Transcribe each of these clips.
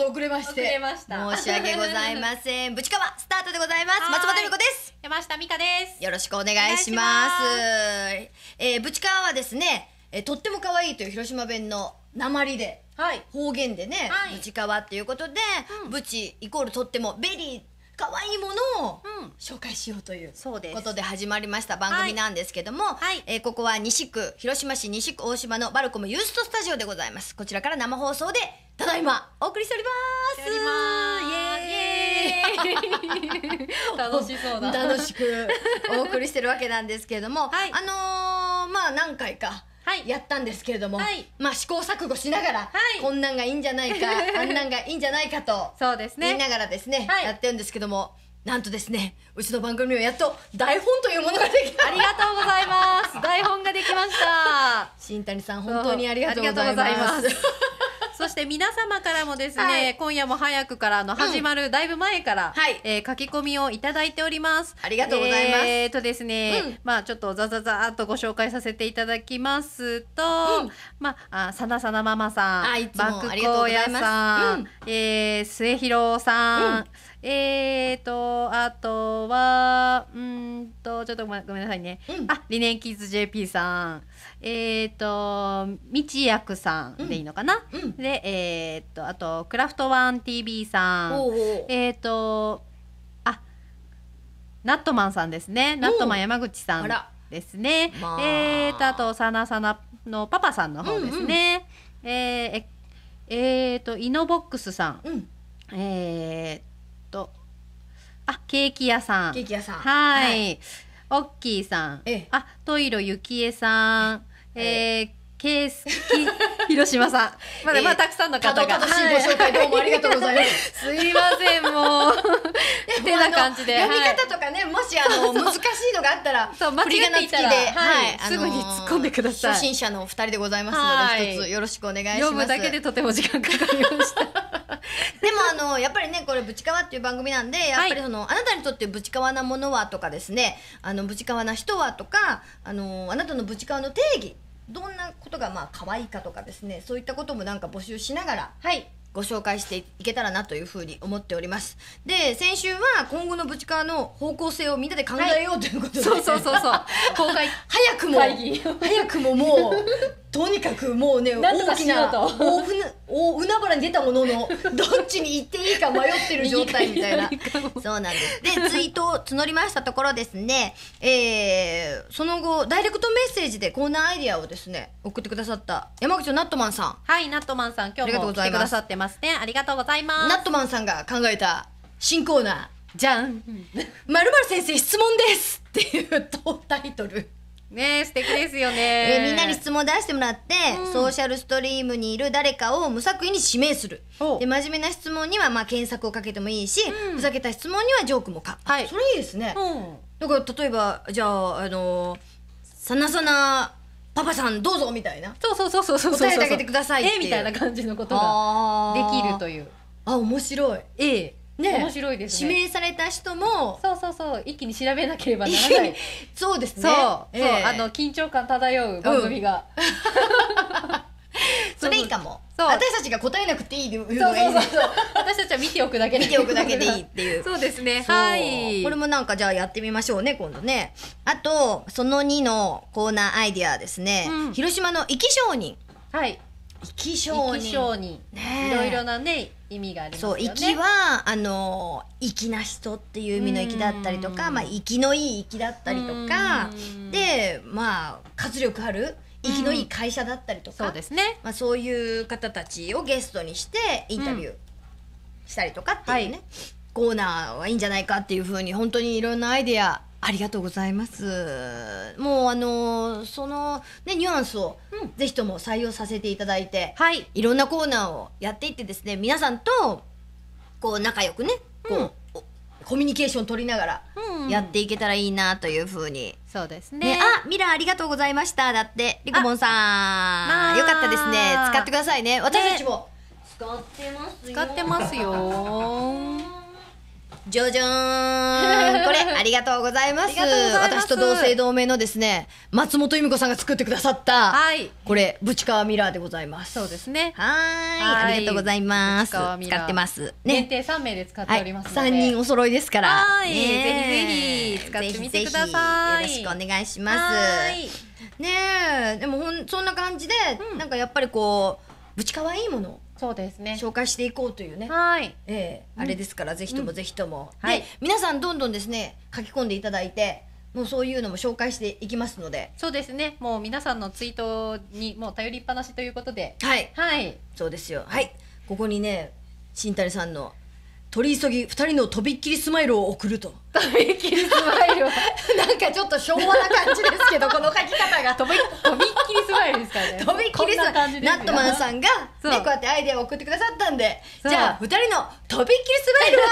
と遅れまして。 遅れました。 申し訳ございません。ぶちかわスタートでございます。松本美子です。 山下美香です。 よろしくお願いします。ぶちかわはですね、とっても可愛いという広島弁の訛りで、方言でね、ぶちかわっていうことで、ぶちイコールとってもベリー可愛いものを紹介しようということで始まりました番組なんですけども、ここは西区、広島市西区大島のバルコムユーストスタジオでございます。こちらから生放送でただいまお送りしております。イエーイ楽しそうだ。 楽しくお送りしてるわけなんですけれども、まあ何回かやったんですけれども、まあ試行錯誤しながら、こんなんがいいんじゃないか、あんなんがいいんじゃないかと言いながらですね、やってるんですけども、なんとですね、うちの番組はやっと台本というものができた。 ありがとうございます。台本ができました。 新谷さん、本当にありがとうございます。 そして皆様からもですね、今夜も早くから始まるだいぶ前から、書き込みをいただいております。 ありがとうございます。 ですね、まあちょっとざざっとご紹介させていただきますと、まあさなさなママさん、バックコーヤさん、末広さん、あとはちょっとごめんなさいね、リネンキッズ JP さん、みちやくさんでいいのかな、であとクラフトワン TV さん、ナットマンさんですね、ナットマン山口さんですね、あとさなさなのパパさんの方ですね、イノボックスさん、ケーキ屋さん、はい、オッキーさん、トイロゆきえさん、ケースキ広島さん、まだたくさんの方が、 正しいご紹介どうもありがとうございます。 すいません、もうてな感じで、 読み方とかね、もし難しいのがあったら間違っていたらすぐに突っ込んでください。 初心者のお二人でございますので、一つよろしくお願いします。 読むだけでとても時間かかりました。 でもやっぱりね、これぶちかわっていう番組なんで、やっぱりあなたにとってぶちかわなものはとかですね、ぶちかわな人はとか、あなたのぶちかわの定義、どんなことがまあ可愛いかとかですね、そういったこともなんか募集しながら、ご紹介していけたらなというふうに思っております。で、先週は今後のぶちかわの方向性をみんなで考えようということで、 そう公開早くももうとにかくもうね、大きな大海原に出たもののどっちに行っていいか迷ってる状態みたいなそうなんです。で、ツイートを募りましたところですね、その後ダイレクトメッセージでコーナーアイディアをですね送ってくださった山口のナットマンさん、 ナットマンさん、今日も来てくださってますね。ありがとうございます。 ナットマンさんが考えた新コーナー、 じゃん 〇〇先生質問ですっていうタイトルね、素敵ですよね。 みんなに質問を出してもらって、ソーシャルストリームにいる誰かを無作為に指名する。で、真面目な質問にはまあ検索をかけてもいいし、ふざけた質問にはジョークもか。それいいですね。だから例えばじゃあさなさなパパさんどうぞみたいな、 そう答えてあげてくださいっていうみたいな感じのことができるという。 面白い。 面白いですね。 指名された人も一気に調べなければならない。 そうですね。 緊張感漂う番組が。 それいいかも。私たちが答えなくていいのがいい。 私たちは見ておくだけでいいっていう。 そうですね。 これもなんかじゃあやってみましょうね、今度ね。あとその2のコーナーアイディアですね。広島の生き証人。生き証人。 いろいろなね意味がありますよね。 生きは粋な人っていう意味の粋だったりとか、生きのいい粋だったりとかで、まあ活力ある生きのいい会社だったりとか、そういう方たちをゲストにしてインタビューしたりとかっていうね、コーナーはいいんじゃないかっていうふうに、本当にいろんなアイデアありがとうございます。もうそのねニュアンスをぜひとも採用させていただいて、いろんなコーナーをやっていってですね、皆さんとこう仲良くね、コミュニケーション取りながらやっていけたらいいなというふうに。 そうですね。 ミラーありがとうございました。だってリコボンさんよかったですね。使ってくださいね。私たちも使ってますよ。 じゃじゃーんこれありがとうございます。私と同姓同名のですね松本由美子さんが作ってくださった、はい、これブチカワミラーでございます。 そうですね。 ありがとうございます。使ってますね。限定3名で使っておりますので、 3人お揃いですから、 はい、ぜひぜひ使ってみてください。 よろしくお願いします。ねえ、でもそんな感じで、なんかやっぱりこうぶちかわいいものそうですね、 紹介していこうというね、 はい、 あれですから、ぜひともぜひとも、で皆さんどんどんですね書き込んでいただいて、もうそういうのも紹介していきますので。 そうですね、もう皆さんのツイートにもう頼りっぱなしということで、 はいはい、そうですよ。はい、ここにね新谷さんの取り急ぎ2人のとびっきりスマイルを送ると。 とびっきりスマイルをなんかちょっと昭和な感じですけどこの書き方がとびっきりスマイルですからね。 とびっきりスマイル、ナットマンさんがねこうやってアイデアを送ってくださったんで、じゃあ2人のとびっきりスマイルを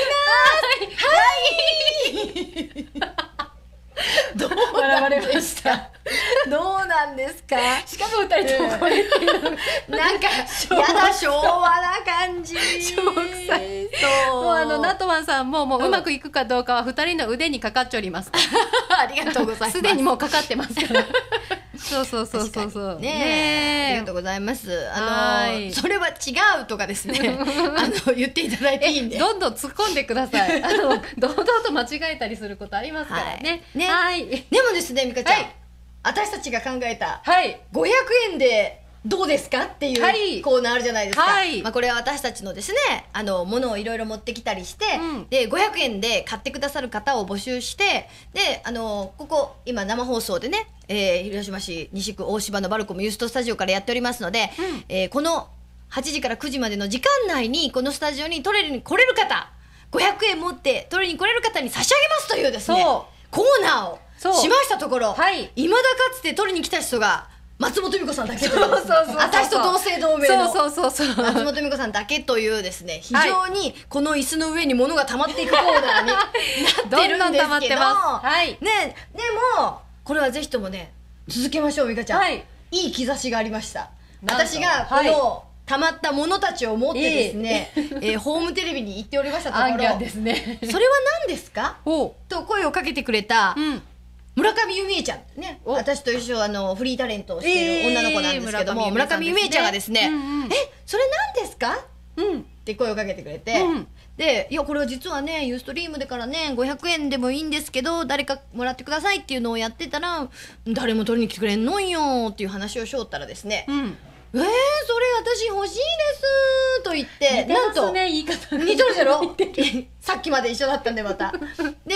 送ります。はいどう笑われました。どうなんですか。 しかも2人ともこれっていうのなんかやだ昭和な感じ。 小臭い。もうナットマンさんももううまくいくかどうかは2人の腕にかかっております。 ありがとうございます。 すでにもうかかってますから。そうそうそうそうそう。 ねえ、ありがとうございます。それは違うとかですね。言っていただいていいんで。 どんどん突っ込んでください。堂々と間違えたりすることありますからね。 はい。でもですね、美香ちゃん、私たちが考えた500円でどうですかっていうコーナーあるじゃないですか。まあこれは私たちのですね、ものをいろいろ持ってきたりして、で500円で買ってくださる方を募集して、でここ今生放送でね、広島市西区大芝のバルコムユーストスタジオからやっておりますので、この8時から9時までの時間内にこのスタジオに取りに来れる方、500円持って取りに来れる方に差し上げますというですねコーナーをしましたところ、いまだかつて取りに来た人が松本美子さんだけという、私と同姓同名の松本美子さんだけというですね、非常にこの椅子の上に物が溜まっていくコーナーになってるんですけど、ね、でもこれはぜひともね続けましょう。美香ちゃん、いい兆しがありました。私がこの溜まったものたちを持ってですね、ホームテレビに行っておりましたところ、それは何ですかと声をかけてくれた村上由美恵ちゃんね、私と一緒フリータレントをしている女の子なんですけども、村上由美恵ちゃんがですね「それ何ですか?」って声をかけてくれて、で「いやこれは実はねユーストリームでからね500円でもいいんですけど誰かもらってください」っていうのをやってたら「誰も取りに来てくれんのんよ」っていう話をしよったらですね「それ私欲しいです」と言って、なんと似とるじゃろさっきまで一緒だったんでまたで「私も欲しい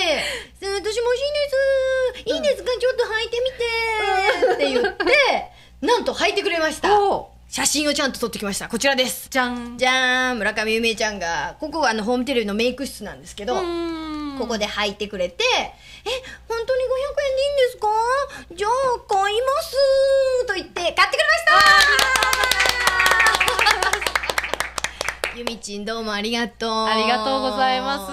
ですいいですかちょっと履いてみて」って言ってなんと履いてくれました。写真をちゃんと撮ってきました。こちらです。じゃんじゃーん。村上由美恵ちゃんがここはホームテレビのメイク室なんですけど、ここで履いてくれて「本当に500円でいいんですか？じゃあ買います」と言って買ってくれました。ゆみちんどうもありがとう。 ありがとうございます。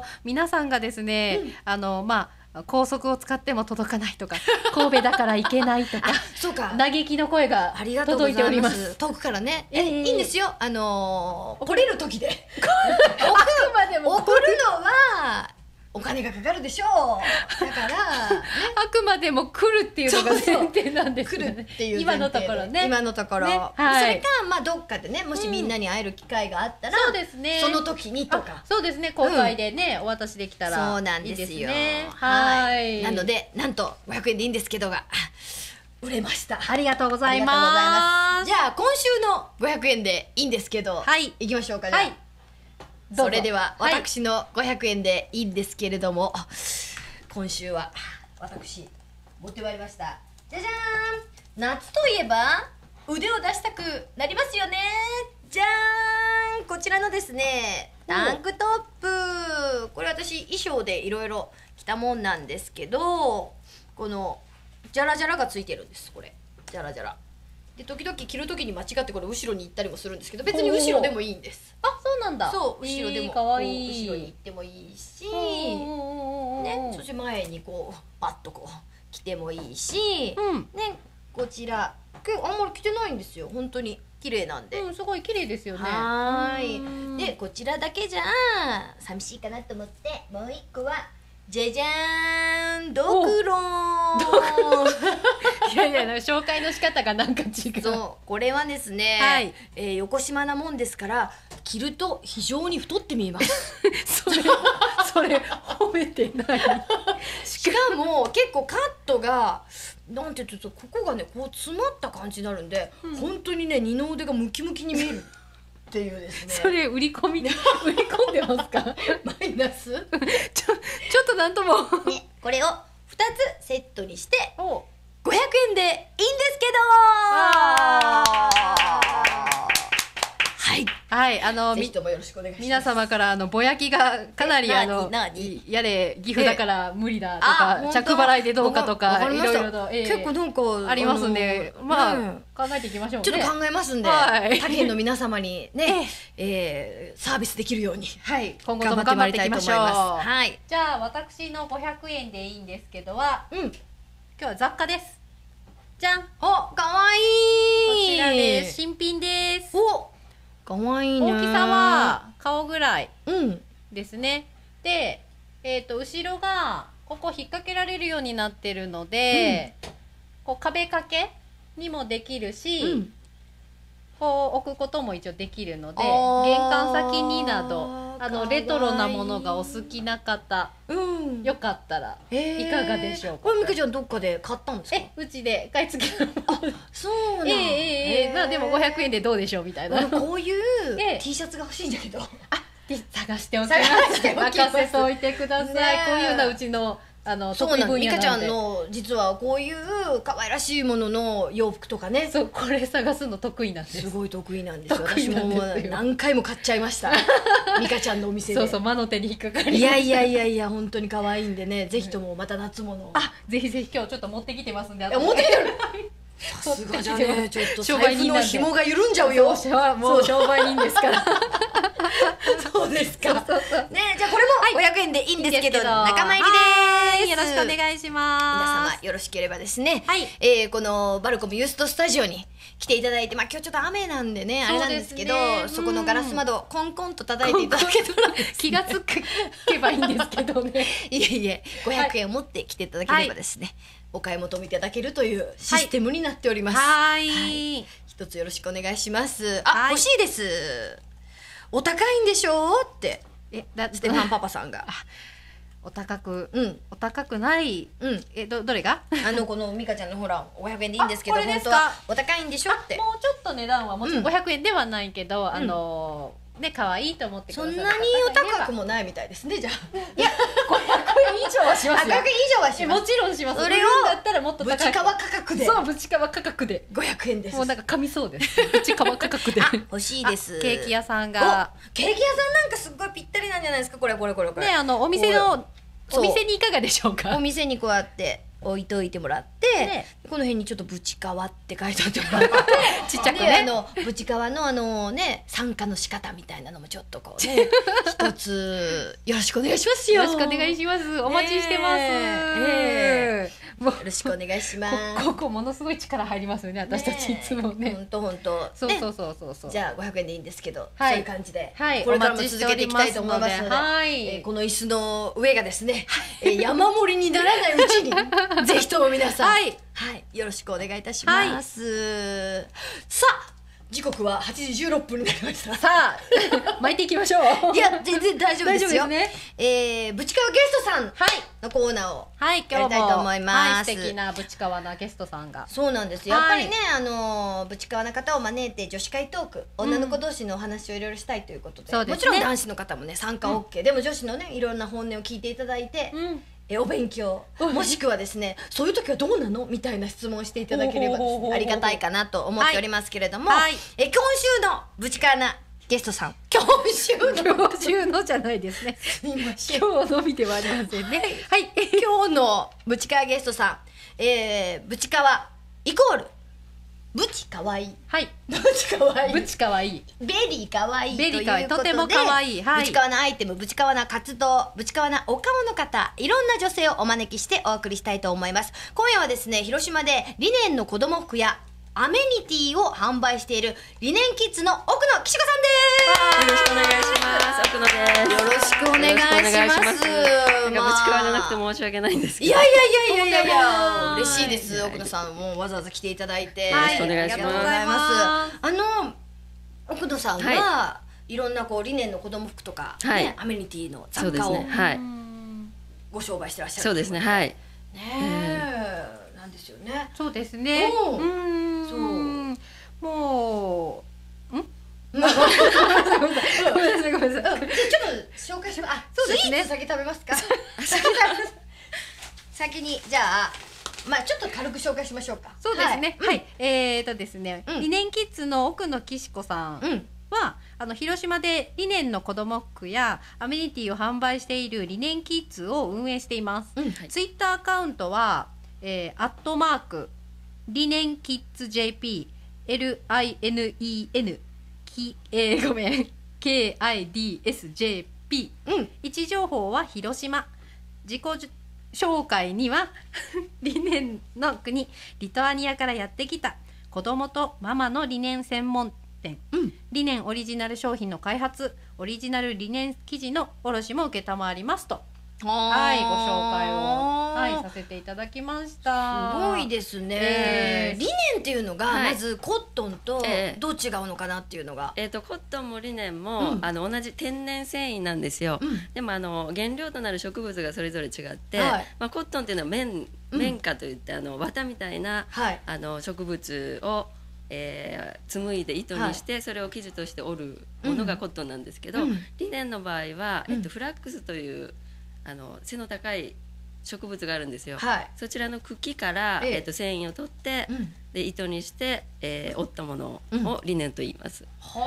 皆さんがですね、高速を使っても届かないとか神戸だから行けないとかそうか嘆きの声が届いております。 遠くからね、いいんですよ、来れる時で送るのはお金がかかるでしょう。だから、 あくまでも来るっていうのが前提なんですね。 来るっていう今のところね。 今のところ、それかどっかでね、もしみんなに会える機会があったら、そうですね。その時にとか、 そうですね。公開でねお渡しできたらそうなんですよ。はい。なのでなんと500円でいいんですけどが売れました。 ありがとうございます。 じゃあ今週の500円でいいんですけど、いきましょうか。じゃあ。それでは私の500円でいいんですけれども、今週は私持ってまいりました。じゃじゃーん。夏といえば腕を出したくなりますよね。じゃーん。こちらのですねタンクトップ、これ私衣装でいろいろ着たもんなんですけど、このジャラジャラがついてるんです。これジャラジャラで時々着る時に間違ってこれ後ろに行ったりもするんですけど、別に後ろでもいいんです。 あ、そうなんだ。 そう、後ろでもかわいい。 後ろに行ってもいいし、ね、そして前にこうパッとこう着てもいいし、ね、 こちらあんまり着てないんですよ。本当に綺麗なんで。 すごい綺麗ですよね。 はい。でこちらだけじゃ寂しいかなと思って、もう一個はじゃじゃーん、ドクロン。 いやいや、紹介の仕方がなんか違う。 そう、これはですね、横島なもんですから着ると非常に太って見えます。 それ褒めてない。 しかも結構カットがなんて言うと、ここがねこう詰まった感じになるんで、本当にね二の腕がムキムキに見えるっていうですね。 それ売り込んでますか？ マイナス？ ちょっとなんとも、 ね、これを2つセットにして500円でいいんですけど。はい、ぜひともよろしくお願いします。 皆様からぼやきがかなりやれ岐阜だから無理だとか着払いでどうかとかいろいろと結構なんかありますんで、まあ考えていきましょうね。 ちょっと考えますんで、他県の皆様にねサービスできるように今後とも頑張っていきましょう。 はい。 じゃあ私の500円でいいんですけどは、今日は雑貨です。じゃん。 お、かわいい。 こちらです。新品です。 お、かわいいね。 大きさは顔ぐらいですね。で、後ろがここ引っ掛けられるようになってるので、こう壁掛けにもできるし、こう置くことも一応できるので、玄関先になどレトロなものがお好きな方、よかったらいかがでしょうか。 これみかちゃんどっかで買ったんですか？ うちで買い付けの。 そうなん。 まあでも500円でどうでしょうみたいな。 こういう T シャツが欲しいんだけど。 探しておきます。任せておいてください。こういうのうちのそうなんです。みかちゃんの実はこういう可愛らしいものの洋服とかね、 そう、これ探すの得意なんです。 すごい得意なんですよ。私も何回も買っちゃいました。みかちゃんのお店で。 そう、魔の手に引っかかり。 いや本当に可愛いんでね、ぜひともまた夏物を。 ぜひぜひ今日ちょっと持ってきてますんで。 持ってきてる。さすがじゃね、ちょっと財布の紐が緩んじゃうよ。 もう商売人ですから。 そうですか。ね、じゃあこれも500円でいいんですけど、仲間入りです。 よろしくお願いします。 皆様よろしければですね、このバルコムユーストスタジオに来ていただいて、今日ちょっと雨なんでねあれなんですけど、そこのガラス窓コンコンと叩いていただけたら気がつけばいいんですけどね。 いえ500円を持って来ていただければですね、お買い求めいただけるというシステムになっております。一つよろしくお願いします。欲しいです。お高いんでしょうってステファンパパさんが。 お高くない。どれがこのみかちゃんのほら500円でいいんですけど、本当はお高いんでしょって。 もうちょっと値段はもちろん500円ではないけど、ね、可愛いと思ってください。 そんなにお高くもないみたいですね。じゃあいや、500円以上はしますよ。 500円以上はします。 もちろんします。 それをだったらもっと高い。 ぶちかわ価格で。 そう、ぶちかわ価格で 500円です。 もうなんか噛みそうです。ぶちかわ価格で。 欲しいです。 ケーキ屋さんが。 ケーキ屋さんなんかすっごいぴったりなんじゃないですか。これ。ね、 お店にいかがでしょうか。 お店にこうやって置いといてもらって、この辺にちょっとぶちかわって書いておいてもらって、 ちっちゃくね、 ぶちかわのね参加の仕方みたいなのもちょっとこうね一つよろしくお願いしますよ。 よろしくお願いします。お待ちしてます。 よろしくお願いします。 ここものすごい力入りますよね、私たちいつもね。 本当。 そう。 じゃあ500円でいいんですけど、そういう感じでこれからも続けていきたいと思いますので、この椅子の上がですね山盛りにならないうちにぜひとも皆さんよろしくお願いいたします。さあ時刻は8時16分になりました。 さあ巻いていきましょう。 いや全然大丈夫ですよ。 ね、 ぶちかわゲストさんのコーナーをやりたいと思います。 素敵なぶちかわなゲストさんが。 そうなんです。やっぱりねぶちかわな方を招いて女子会トーク、女の子同士のお話をいろいろしたいということで、もちろん男子の方もね参加 OK、でも女子のねいろんな本音を聞いていただいて、お勉強、もしくはですねそういう時はどうなのみたいな質問をしていただければありがたいかなと思っておりますけれども、今週のぶちかわなゲストさん、今週のじゃないですね。今日のみではありませんね。 今日のぶちかわゲストさん、ぶちかわイコールブチかわいい。 はい。 ブチかわいい。 ブチかわいい。 ベリーかわいいということで、 とてもかわいい。 はい。ブチかわなアイテム、ブチかわな活動、ブチかわなお顔の方、いろんな女性をお招きしてお送りしたいと思います。今夜はですね、広島でリネンの子供服やアメニティを販売しているリネンキッズの奥野きしこさんです。 よろしくお願いします。奥野です。 よろしくお願いします。 なんかぶちかわじゃなくて申し訳ないんですけど。 いや嬉しいです。奥野さんもわざわざ来ていただいて、 よろしくお願いします。ありがとうございます。奥野さんは、いろんなこうリネンの子供服とか、ね、アメニティの雑貨をご商売してらっしゃる。 そうですね。はい。 ねえ、なんですよね。 そうですね。そう。もう。ごめんなさい。ちょっと紹介します。そうですね。先食べますか。先にじゃあ。まあちょっと軽く紹介しましょうか。 そうですね。はい。ですね。リネンキッズの奥野きしこさんは広島でリネンの子供服やアメニティを販売しているリネンキッズを運営しています。ツイッターアカウントは@リネンキッズ JP LINENごめん KIDSJP、位置情報は広島。自己紹介にはリネンの国リトアニアからやってきた子供とママのリネン専門店、リネンオリジナル商品の開発、オリジナルリネン生地の卸も承りますと、はい、ご紹介を、させていただきました。 すごいですね。リネンっていうのがまずコットンとどう違うのかなっていうのが、 コットンもリネンも同じ天然繊維なんですよ。でも原料となる植物がそれぞれ違って、コットンっていうのは綿花といって綿みたいな植物を紡いで糸にしてそれを生地として織るものがコットンなんですけど、リネンの場合はフラックスという背の高い植物があるんですよ。そちらの茎から、繊維を取って、で糸にして、織ったものをリネンと言います。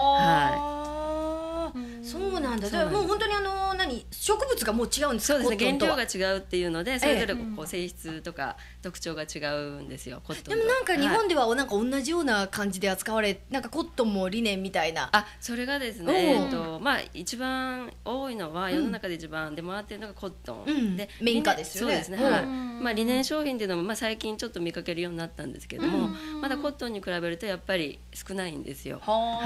そうなんだ。もう本当に植物がもう違うんですか。 そうですね。原料が違うっていうのでそれぞれこう性質とか特徴が違うんですよ。コットン。 でもなんか日本ではなんか同じような感じで扱われ、なんかコットンもリネンみたいな。 それがですね。まあ一番多いのは世の中で一番出回っているのがコットンで、 綿花ですよね。 そうですね。まあリネン商品っていうのも最近ちょっと見かけるようになったんですけども、まだコットンに比べるとやっぱり少ないんですよ。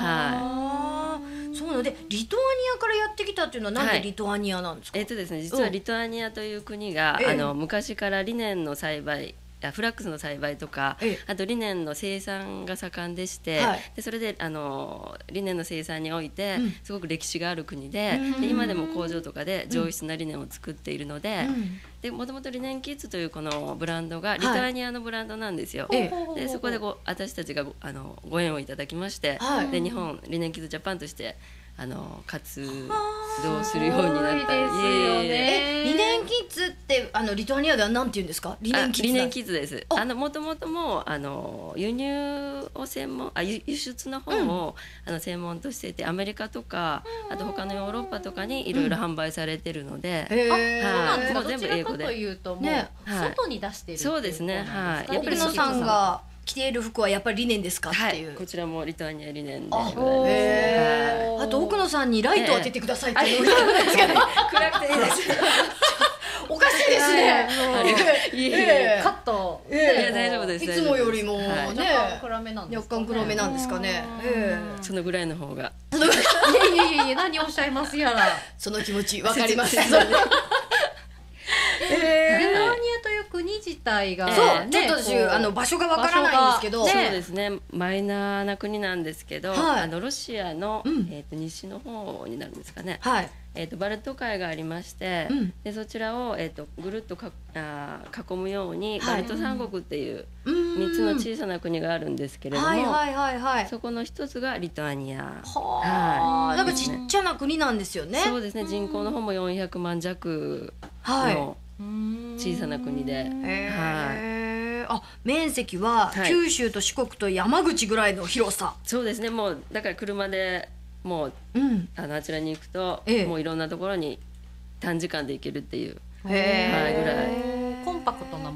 そうなのでリトアニアからやってきたっていうのはなんでリトアニアなんですか。 ですね、実はリトアニアという国が昔からリネンの栽培、フラックスの栽培とか、あとリネンの生産が盛んでして、でそれでリネンの生産においてすごく歴史がある国で、今でも工場とかで上質なリネンを作っているので、もともとリネンキッズというこのブランドがリトアニアのブランドなんですよ。でそこで私たちがご縁をいただきまして、で日本リネンキッズジャパンとして活動するようになったんですよね。リネンキッズってリトアニアではなんて言うんですか。リネンキッズです。もともとも輸入を輸出の方を専門としていて、アメリカとかあと他のヨーロッパとかにいろいろ販売されてるので、 もう全部英語で。どちらかというともう外に出してる。 そうですね。 やっぱり野さんが着ている服はやっぱりリネンですかっていう。 こちらもリトアニアリネンで。 あと奥野さんにライトを当ててくださいっていうのがあるんですけど、 暗くていいです。 おかしいですね。 カット。 いや大丈夫です。 いつもよりもね、 若干黒めなんですかね。 そのぐらいの方が。 いや何おっしゃいますやら。 その気持ちわかります。リトアニアという国自体が、 ちょっと私場所がわからないんですけど、 そうですね、マイナーな国なんですけど、ロシアの西の方になるんですかね。バルト海がありまして、でそちらをぐるっと囲むようにバルト三国っていう3つの小さな国があるんですけれども、そこの一つがリトアニア。 なんかちっちゃな国なんですよね。 そうですね、人口の方も400万弱の小さな国で、 面積は九州と四国と山口ぐらいの広さ。 そうですね、もうだから車でもうあちらに行くともういろんなところに短時間で行けるっていうぐらいコンパクトな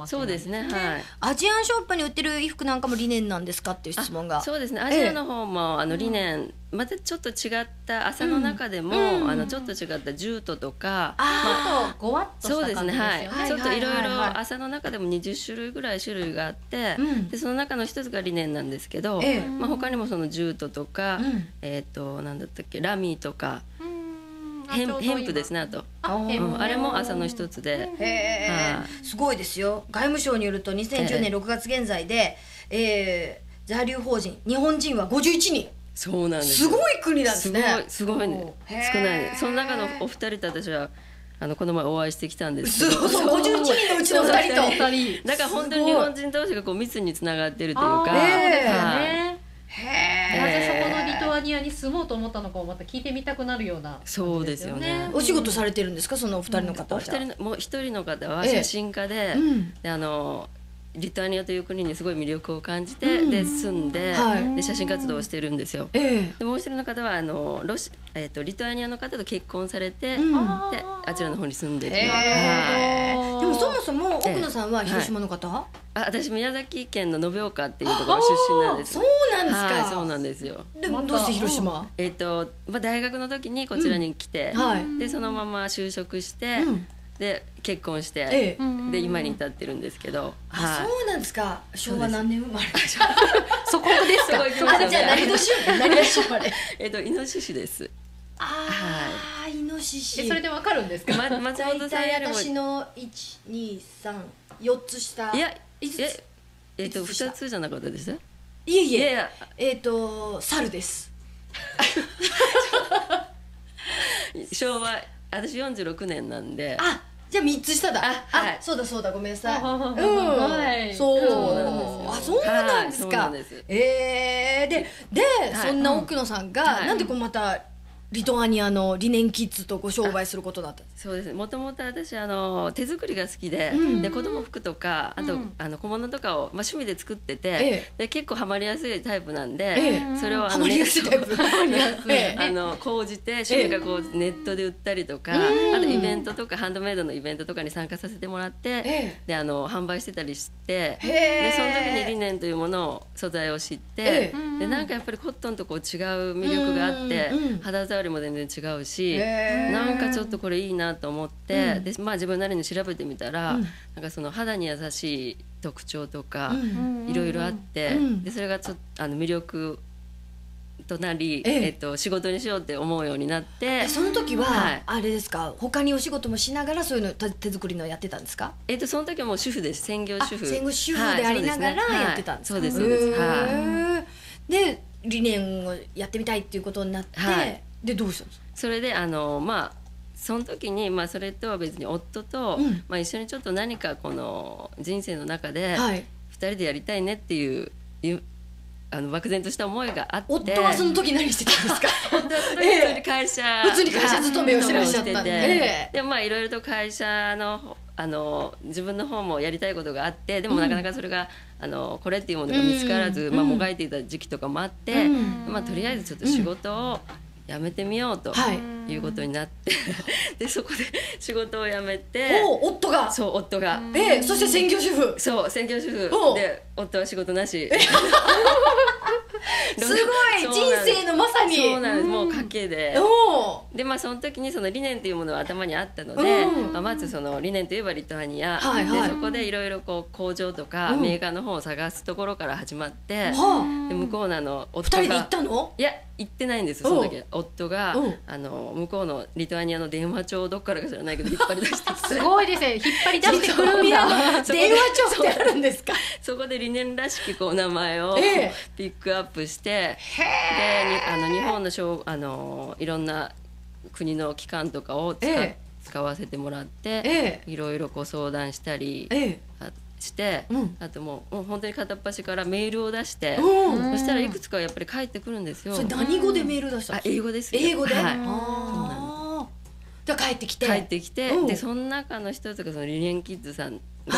町。 そうですね。はい。 アジアンショップに売ってる衣服なんかもリネンなんですかっていう質問が。 そうですね。アジアの方もリネン、またちょっと違った麻の中でもちょっと違ったジュートとか、 あとごわっとした感じですよね。 ちょっといろいろ麻の中でも20種類ぐらい種類があって、でその中の一つがリネンなんですけど、まあ他にもそのジュートとか、なんだったっけ、ラミーとか。ヘンプですね。あとあれも麻の一つで、 すごいですよ。外務省によると2010年6月現在で在留邦人日本人は51人。 そうなんです。 すごい国なんですね。 すごいね。少ないね。その中のお二人と私はこの前お会いしてきたんですけど、 51人のうちの2人と。 だから本当に日本人同士がこう密につながってるというか。 なぜそこのリトアニアに住もうと思ったのかをまた聞いてみたくなるような。 そうですよね。 お仕事されてるんですか、そのお二人の方は。 もう一人の方は写真家で、リトアニアという国にすごい魅力を感じて、で住んで、で写真活動をしてるんですよ。でもう一人の方はリトアニアの方と結婚されて、であちらの方に住んでる。でもそもそも奥野さんは広島の方？ 私宮崎県の延岡っていうところ出身なんです。 そうなんですか。 そうなんですよ。 でもどうして広島？ 大学の時にこちらに来て、でそのまま就職して。で結婚して、で今に至ってるんんですけど。 そうなんですか。昭和何年生まれ？ そこですか。 じゃあ何年生まれ？ イノシシです。 イノシシ。 それでわかるんですか。 松本さんよりも私の1、2、3、4つ下。 いや2つじゃなかったです。 いえいえ。猿です。 昭和、私46年なんで。 じゃあ3つ下だ。そうだそうだ、ごめんなさい。そうなんですか。でそんな奥野さんがなんでまたリトアニアのリネンキッズとご商売することだった。 そうですね。もともと私手作りが好きで、子供服とかあと小物とかを趣味で作ってて、で結構ハマりやすいタイプなんで、それをハマりやすいタイプ。 講じて趣味がこうネットで売ったりとか、あとイベントとかハンドメイドのイベントとかに参加させてもらって、で販売してたりして、でその時にリネンというものを素材を知って、でなんかやっぱりコットンとこう違う魅力があって、肌触りも全然違うし、なんかちょっとこれいいなと思って、で自分なりに調べてみたら、なんかその肌に優しい特徴とかいろいろあって、でそれがちょっと魅力となり、仕事にしようって思うようになって。 その時はあれですか、他にお仕事もしながらそういうの手作りのやってたんですか？ その時はもう主婦です。専業主婦。 専業主婦でありながらやってたんですか？ そうですそうです。 で理念をやってみたいっていうことになって、でどうしたんですか？ それでその時にそれとは別に夫と一緒にちょっと何かこの人生の中で2人でやりたいねっていう漠然とした思いがあって。 夫はその時何してたんですか？ 夫はその時普通に会社勤めをしてらっしゃったんで、 でもいろいろと会社の自分の方もやりたいことがあって、でもなかなかそれがこれっていうものが見つからず、もがいていた時期とかもあって、とりあえずちょっと仕事を辞めてみようということになって、でそこで仕事を辞めて。 夫が。 そう、夫が。 そして専業主婦。 そう、専業主婦で夫は仕事なし。 すごい、人生のまさに。 そうなんです。もう家計で。でその時にその理念というものは頭にあったので、まずその理念といえばリトアニアで、そこでいろいろこう工場とかメーカーの方を探すところから始まって、で向こうの夫が。2 人で行ったの？ いや行ってないんです。その時夫が向こうのリトアニアの電話帳をどっからか知らないけど引っ張り出してきて。 すごいですね。引っ張り出してくるんだ。 電話帳ってあるんですか？ そこで理念らしきこう名前をピックアップして、で日本のいろんな国の機関とかを使わせてもらって、いろいろこう相談したりして、あともう本当に片っ端からメールを出して、そしたらいくつかやっぱり返ってくるんですよ。 それ何語でメール出したんですか？ 英語です。 英語で。 はい。 じゃあ帰ってきて。 でその中の一つがそのリネンキッズさんが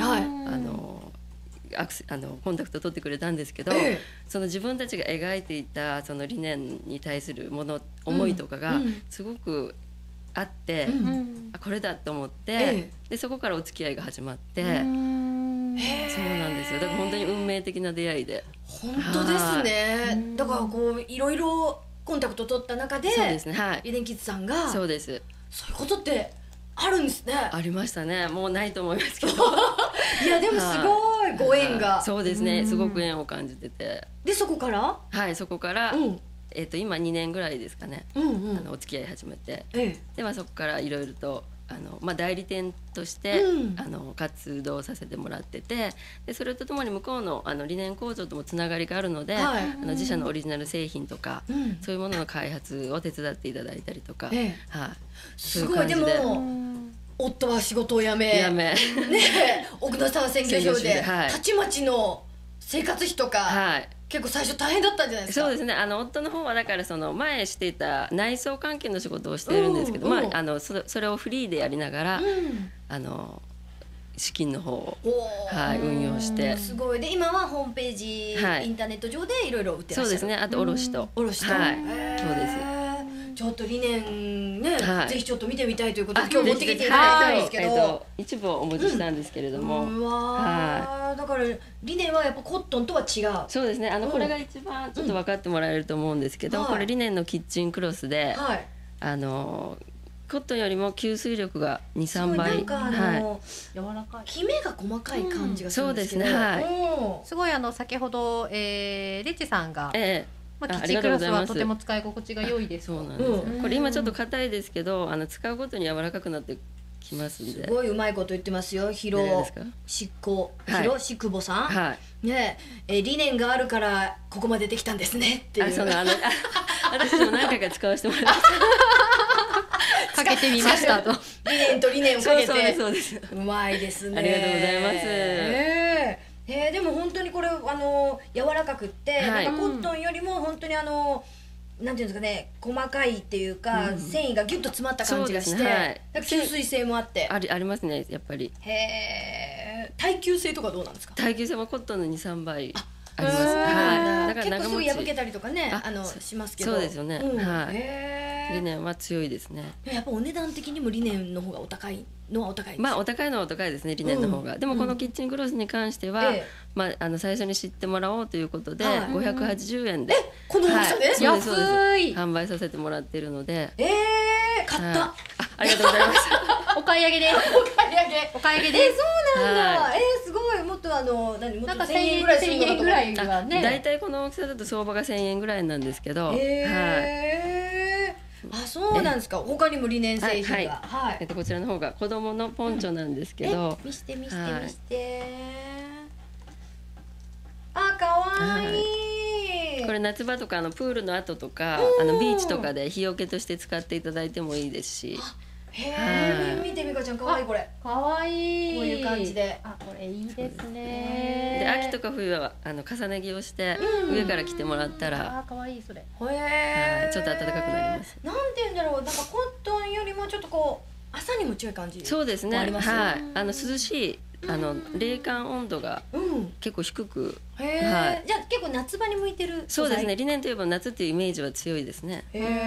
コンタクトを取ってくれたんですけど、その自分たちが描いていたその理念に対する思いとかがすごくあって、これだと思って、でそこからお付き合いが始まって、 そうなんですよ。だから本当に運命的な出会いで。 本当ですね。だからこういろいろコンタクト取った中で、 そうですね、はい、 リネンキッズさんが、 そうです。 そういうことってあるんですね。 ありましたね。もうないと思いますけど。 いやでもすごいご縁が。 そうですね。すごく縁を感じてて。 でそこから？ はい、そこから。今2年ぐらいですかね。お付き合い始めて。でそこからいろいろと。代理店として、活動させてもらってて、でそれとともに向こうのリネン工場ともつながりがあるので、自社のオリジナル製品とか、そういうものの開発を手伝っていただいたりとか、 すごい。でも夫は仕事を辞めね奥野沢鮮魚場でたちまちの生活費とか結構最初大変だったんじゃないですか？ そうですね。夫の方はだからその前していた内装関係の仕事をしているんですけど、それをフリーでやりながら、資金の方を、運用して。 すごい。で今はホームページ、インターネット上でいろいろ売ってらっしゃる。 そうですね。あと卸と。 そうです。ちょっと理念ね、ぜひちょっと見てみたいということで今日持ってきていただいたんですけど、 一部をお持ちしたんですけれども、 だから理念はやっぱコットンとは違う。 そうですね。これが一番ちょっと分かってもらえると思うんですけど、これ理念のキッチンクロスで、コットンよりも吸水力が2、3倍。 なんか柔らかい。キメが細かい感じがするんですけど。 そうですね。すごい先ほどリッチさんが。キッチンクロスはとても使い心地が良いです。 そうなんですよ。これ今ちょっと硬いですけど、使うごとに柔らかくなってきますんで。 すごいうまいこと言ってますよ。広し久保さん。ね、理念があるからここまでできたんですねっていう。 私も何回か使わせてもらいました。 かけてみましたと。 理念をかけて。 そうです。 うまいですね。 ありがとうございます。 でも本当にこれ柔らかくってなんかコットンよりも本当になんていうんですかね、細かいっていうか繊維がギュッと詰まった感じがして吸水性もあってありますね、やっぱり。 耐久性とかどうなんですか？ 耐久性もコットンの2、3倍あります。 だから結構すぐ破けたりとかねしますけど。 そうですよね。リネンは強いですね。 やっぱお値段的にもリネンの方がお高いのはお高いです。 お高いのはお高いですね、リネンの方が。でもこのキッチンクロスに関しては最初に知ってもらおうということで580円でこの大きさで安い販売させてもらっているので。 買った。 ありがとうございます。 お買い上げです。お買い上げです。 そうなんだ。すごい。もっともっと1000円ぐらいするのかと思った。 大体この大きさだと相場が1000円ぐらいなんですけど。 そうなんですか。他にもリネン製品が。 こちらの方が子供のポンチョなんですけど。 見して。かわいい。 これ夏場とかプールの後とかビーチとかで日よけとして使っていただいてもいいですし。 見てみかちゃん、かわいい。これかわいい。 こういう感じで。 これいいですね。 で秋とか冬は重ね着をして上から着てもらったらかわいい。それちょっと暖かくなります。 なんて言うんだろう、なんかコットンよりもちょっとこう朝にも強い感じ。 そうですね。涼しい冷感温度が結構低く。 じゃあ結構夏場に向いてる。 そうですね。リネンといえば夏っていうイメージは強いですね。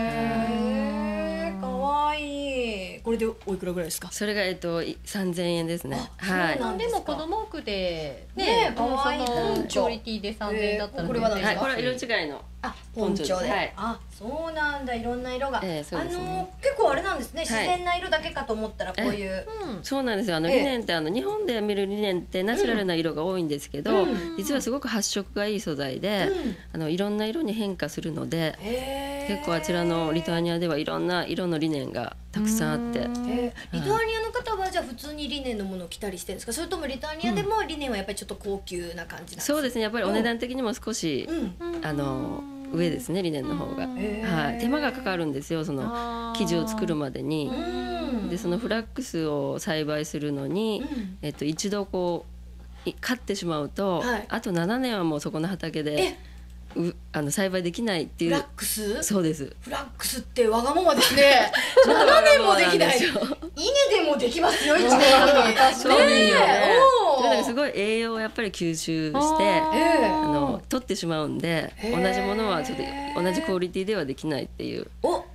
かわいい。これでおいくらぐらいですか？ それが3000円ですね。 でも子供服でね、そのクオリティで3000円だったら、 これは色違いのポンチョで。そうなんだ。いろんな色が。結構あれなんですね。自然な色だけかと思ったらこういう。 そうなんですよ。リネンって日本で見るリネンってナチュラルな色が多いんですけど、実はすごく発色がいい素材で、いろんな色に変化するので、結構あちらのリトアニアではいろんな色のリネンがたくさんあって。 リトアニアの方はじゃあ普通にリネンのものを着たりしてるんですか？それともリトアニアでもリネンはやっぱりちょっと高級な感じなんですか？ そうですね。やっぱりお値段的にも少し上ですね、リネンの方が。手間がかかるんですよ、その生地を作るまでに。でそのフラックスを栽培するのに一度こう刈ってしまうとあと7年はもうそこの畑で栽培できないっていう。 フラックス？そうです。 フラックスってわがままですね。7年もできない。稲でもできますよ、1年半で。 そうですよね。すごい栄養をやっぱり吸収して取ってしまうんで、同じものはちょっと同じクオリティではできないっていう。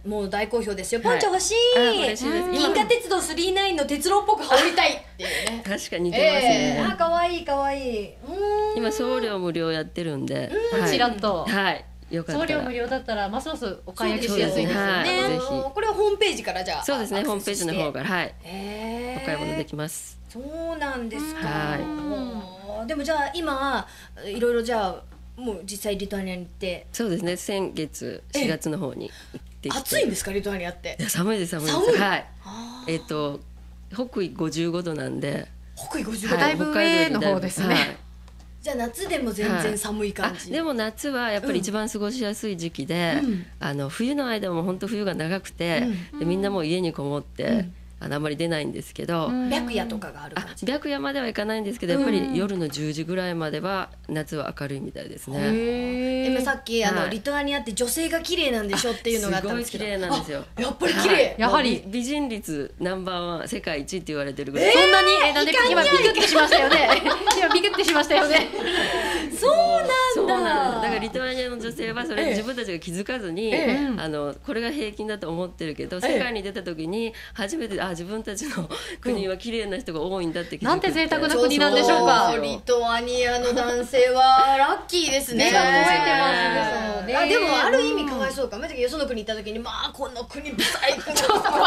もう大好評ですよ。ポンチョ欲しい。銀河鉄道999の鉄郎っぽく羽織りたいっていうね。 確かに似てますね。 あ、可愛い可愛い。 今送料無料やってるんで、 ちらっと。 はい。 送料無料だったらますますお買い上げしやすいですよね。 ぜひ。 これはホームページからじゃあ。 そうですね。ホームページの方からはい。お買い物できます。 そうなんですか。でもじゃあ今いろいろじゃあもう実際リトアニアに行って。 そうですね。先月4月の方に行ってきて。 暑いんですかリトアニアって。 寒いです寒いです。はい。北緯55度なんで。 北緯55度。 だいぶ上の方ですね。 じゃあ夏でも全然寒い感じ。 でも夏はやっぱり一番過ごしやすい時期で、冬の間も本当冬が長くて、でみんなもう家にこもって。あんまり出ないんですけど、 白夜とかがある感じ。 白夜まではいかないんですけど、やっぱり夜の10時ぐらいまでは夏は明るいみたいですね。 でもさっきリトアニアって女性が綺麗なんでしょっていうのがあったんですけど、 すごい綺麗なんですよ。 やっぱり綺麗。 やはり美人率ナンバーワン世界一って言われてるぐらい。 そんなになんで今ビクってしましたよね。今ビクってしましたよね。 そうなんだ。 だからリトアニアの女性はそれ自分たちが気づかずにこれが平均だと思ってるけど、世界に出た時に初めて自分たちの国は綺麗な人が多いんだって気づく。 なんて贅沢な国なんでしょうか。 リトアニアの男性はラッキーですね。 覚えてますね。 でもある意味かわいそうか。よその国行った時にこの国ブサイクな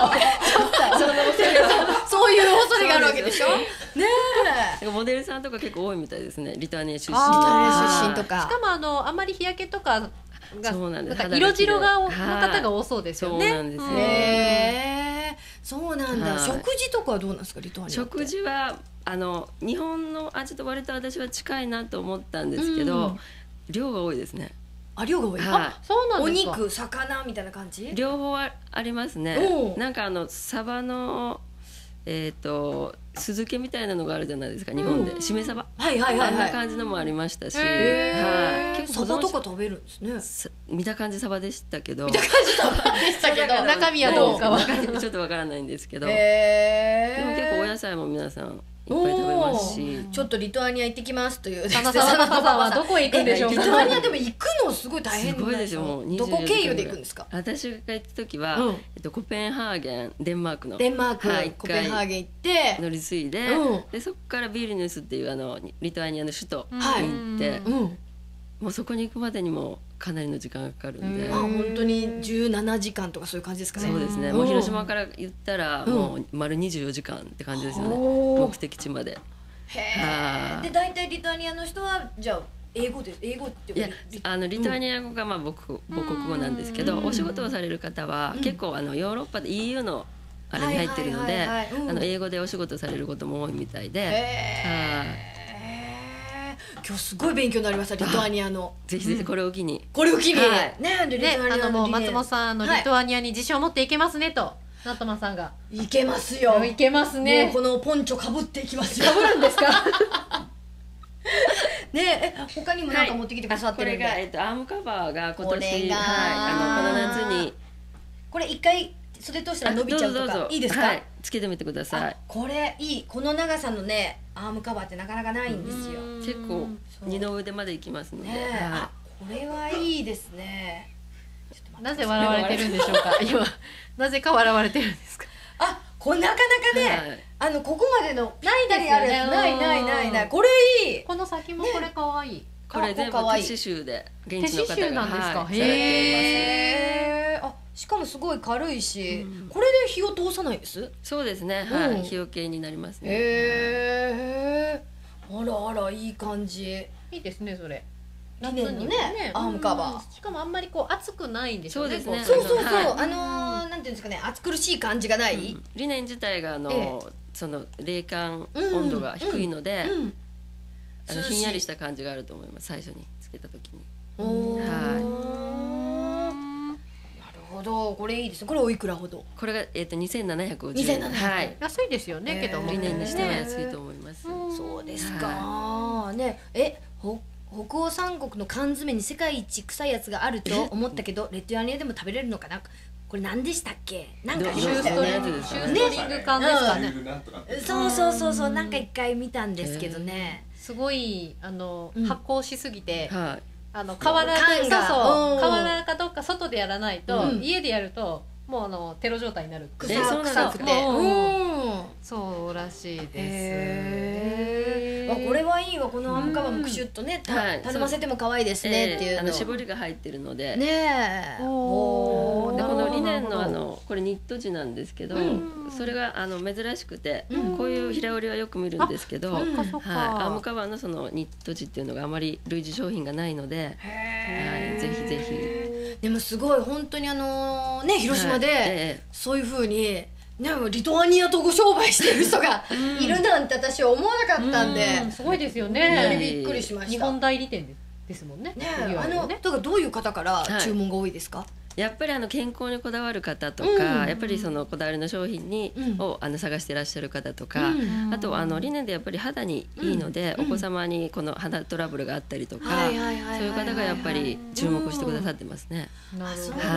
そういう恐れがあるわけでしょ。ねえ。モデルさんとか結構多いみたいですね。リトアニア出身とか。しかもあんまり日焼けとかが色白の方が多そうですよね。 そうなんですね。 そうなんだ。食事とかはどうなんですかリトアニアって。 食事は日本の味と割と私は近いなと思ったんですけど、量が多いですね。 量が多い。 そうなんですか。 お肉、魚みたいな感じ。 両方ありますね。なんかサバの酢漬けみたいなのがあるじゃないですか日本で。しめ鯖。あんな感じのもありましたし。 結構サバとか食べるんですね。 見た感じサバでしたけど。 中身はどうかちょっとわからないんですけど。でも結構お野菜も皆さんいっぱい食べますし。 ちょっとリトアニア行ってきますという。 さんはどこへ行くんでしょうか。 リトアニアでも行くのすごい大変すごいですよ。もうどこ経由で行くんですか。 私が行った時はコペンハーゲンデンマークのコペンハーゲン行って乗り継いで、そこからビリニュスっていうリトアニアの首都に行って、もうそこに行くまでにもかなりの時間がかかるんで。 本当に17時間とかそういう感じですかね。 そうですね。もう広島から言ったらもう丸24時間って感じですよね。目的地まで。 で大体リトアニアの人はじゃあ英語っていやリトアニア語が母国語なんですけど、お仕事をされる方は結構ヨーロッパで EU のあれに入ってるので英語でお仕事されることも多いみたいで。 今日すごい勉強になりましたリトアニアの。 ぜひぜひこれを機に。 これを機にもう松本さんリトアニアに自信を持っていけますねと。ナットマンさんがいけますよ。 いけますね。 もうこのポンチョかぶっていきますよ。 かぶるんですか。 ね他にも何か持ってきてくださってるんで。 これがアームカバーが今年この夏に。 これ一回袖通したら伸びちゃうとかいいですか。 つけてみてください。 これいい。この長さのねアームカバーってなかなかないんですよ。 結構二の腕までいきますので。 これはいいですね。 なぜ笑われてるんでしょうか。今なぜか笑われてるんですか。 なかなかねここまでのないですよね。 ないこれいい。 この先もこれかわいい。 これ全部手刺繍で現地の方がなんですか。 へえ。しかもすごい軽いし、これで火を通さないです。 そうですね。火よけになりますね。 へえ。あらいい感じ。 いいですねそれ。 リネンのねアームカバー。 しかもあんまり熱くないんですよね。 そうですね。 そうなんていうんですかね、暑苦しい感じがない。 リネン自体がその冷感温度が低いのでひんやりした感じがあると思います。最初につけた時に。 なるほど、これいいですね。これおいくらほど？ これが2750円。 安いですよね。けどリネンにしては安いと思います。 そうですか。ね、北欧三国の缶詰に世界一臭いやつがあると思ったけどレトアニアでも食べれるのかな。これ何でしたっけ？なんかシューストリング缶ですかね。 そうなんか一回見たんですけどね。 すごい発酵しすぎて瓦かどっか外でやらないと家でやるともうテロ状態になる臭くて、 そうらしいです。 これはいいわ、このアームカバーもクシュッとね、頼ませても可愛いですねっていうの。 絞りが入ってるので。 ねえ。 でこのリネンのこれニット地なんですけど、それが珍しくて、こういう平織りはよく見るんですけど、アームカバーのそのニット地っていうのがあまり類似商品がないので、ぜひぜひ。 でもすごい本当にね、広島でそういう風にね、リトアニアとご商売してる人がいるなんて私は思わなかったんで、 すごいですよね。 本当にびっくりしました。 日本代理店ですもんね。 だからどういう方から注文が多いですか？ やっぱり健康にこだわる方とか、やっぱりそのこだわりの商品を探していらっしゃる方とか、あとリネンでやっぱり肌にいいので、お子様にこの肌トラブルがあったりとか、そういう方がやっぱり注目してくださってますね。 なるほど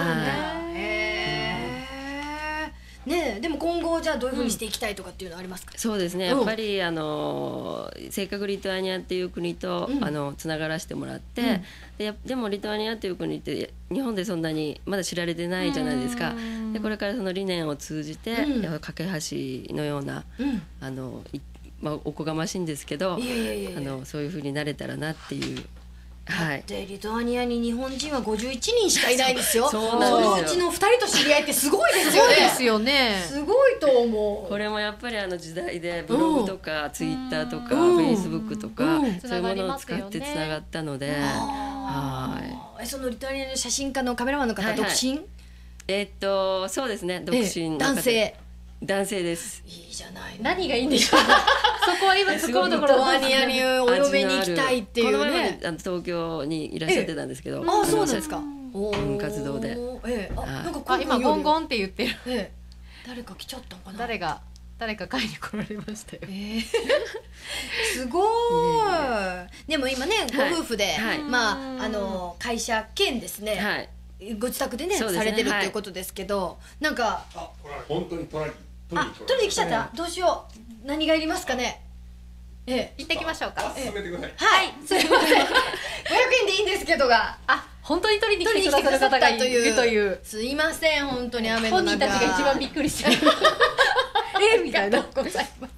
ね。でも今後じゃあどういうふうにしていきたいとかっていうのはありますか？ そうですね、やっぱりせっかくリトアニアっていう国とつながらせてもらって、でもリトアニアっていう国って日本でそんなにまだ知られてないじゃないですか。でこれからその理念を通じて架け橋のようなおこがましいんですけど、そういうふうになれたらなっていう。 でリトアニアに日本人は51人しかいないですよ。そのうちの2人と知り合いってすごいですよね。 そうですよね。 すごいと思う。 これもやっぱり時代でブログとかツイッターとかフェイスブックとかそういうものを使ってつながったので。 そのリトアニアの写真家のカメラマンの方独身？ そうですね、独身男性。 男性です。 いいじゃない。 何がいいんでしょう。そこは今突っ込むところ。 リトアニアにお嫁に行きたいっていうね。 東京にいらっしゃってたんですけど。 あ、そうなんですか。 活動で。 今ゴンゴンって言ってる。 誰か来ちゃったのかな。 誰か買いに来られましたよ。 すごい。でも今ね、ご夫婦で会社兼ですね。ご自宅でねされてるっていうことですけど、なんか本当に取りに来ちゃった。どうしよう。何がいりますかね。 行ってきましょうか。 進めてください。 はい、すいません。500円でいいんですけどが、 本当に取りに来てくださった方がいるという。 すいません、本当に雨の中。 本人たちが一番びっくりしてる。みたいな。ございます。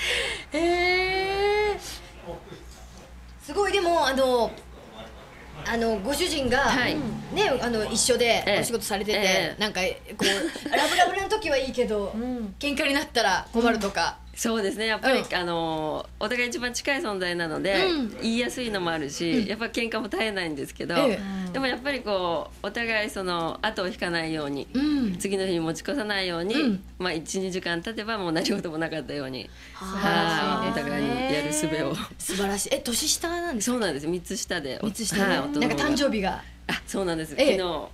すごい。でもご主人がね、一緒でお仕事されてて、なんかこうラブラブな時はいいけど喧嘩になったら困るとか。 そうですね、やっぱりお互い一番近い存在なので言いやすいのもあるし、やっぱり喧嘩も絶えないんですけど、でもやっぱりこうお互いその後を引かないように、次の日に持ち越さないように、12時間経てばもう何事もなかったように、お互いにやる術を。 素晴らしい。年下なんですか？ そうなんです、3つ下で。 3つ下でなんか誕生日が。 そうなんです。昨日。 はい。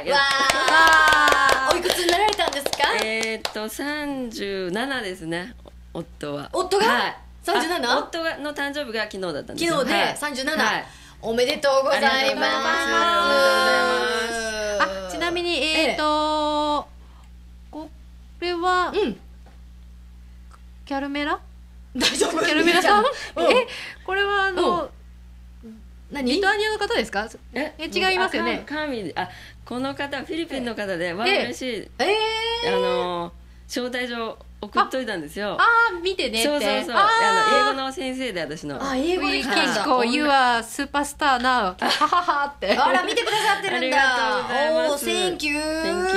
わあ。おいくつになられたんですか ？37ですね。夫が 37？ 夫の誕生日が昨日だったんですよ。 昨日で37。おめでとうございます。 ちなみにこれはキャルメラ？ 大丈夫？ キャルメラさん？これはリトアニアの方ですか？違いますよね。 この方はフィリピンの方で、嬉しい。招待状送っといたんですよ。 見てねって。 そう。英語の先生で、私の。 英語で来たんだ。 You are superstar now。はははって。 あら、見てくださってるんだ。 ありがとうございます。 Thank you。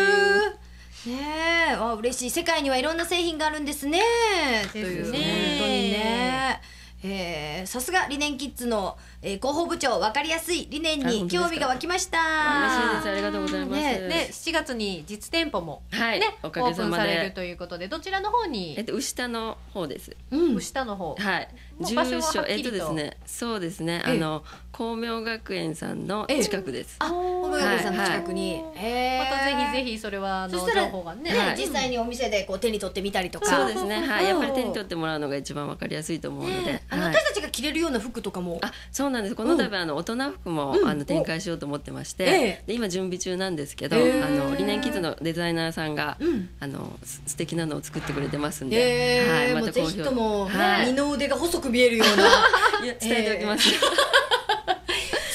ねえ、嬉しい。世界にはいろんな製品があるんですね。という本当にね。さすがリネンキッズの広報部長、分かりやすい理念に興味が湧きました。 嬉しいです。ありがとうございます。 で、7月に実店舗もね、オープンされるということで、どちらの方に？ 牛田の方です。 牛田の方。 はい。住所ですね。そうですね。光明学園さんの近くです。 光明学園さんの近くに。 またぜひぜひそれは情報がね、 実際にお店でこう手に取ってみたりとか。 そうですね。はい。やっぱり手に取ってもらうのが一番わかりやすいと思うので。 私たちが着れるような服とかも。 そうなんです。この度大人服も展開しようと思ってまして、で今準備中なんですけど、リネンキッズのデザイナーさんが素敵なのを作ってくれてますんで、 またぜひとも二の腕が細く見えるような伝えておきます。 スッと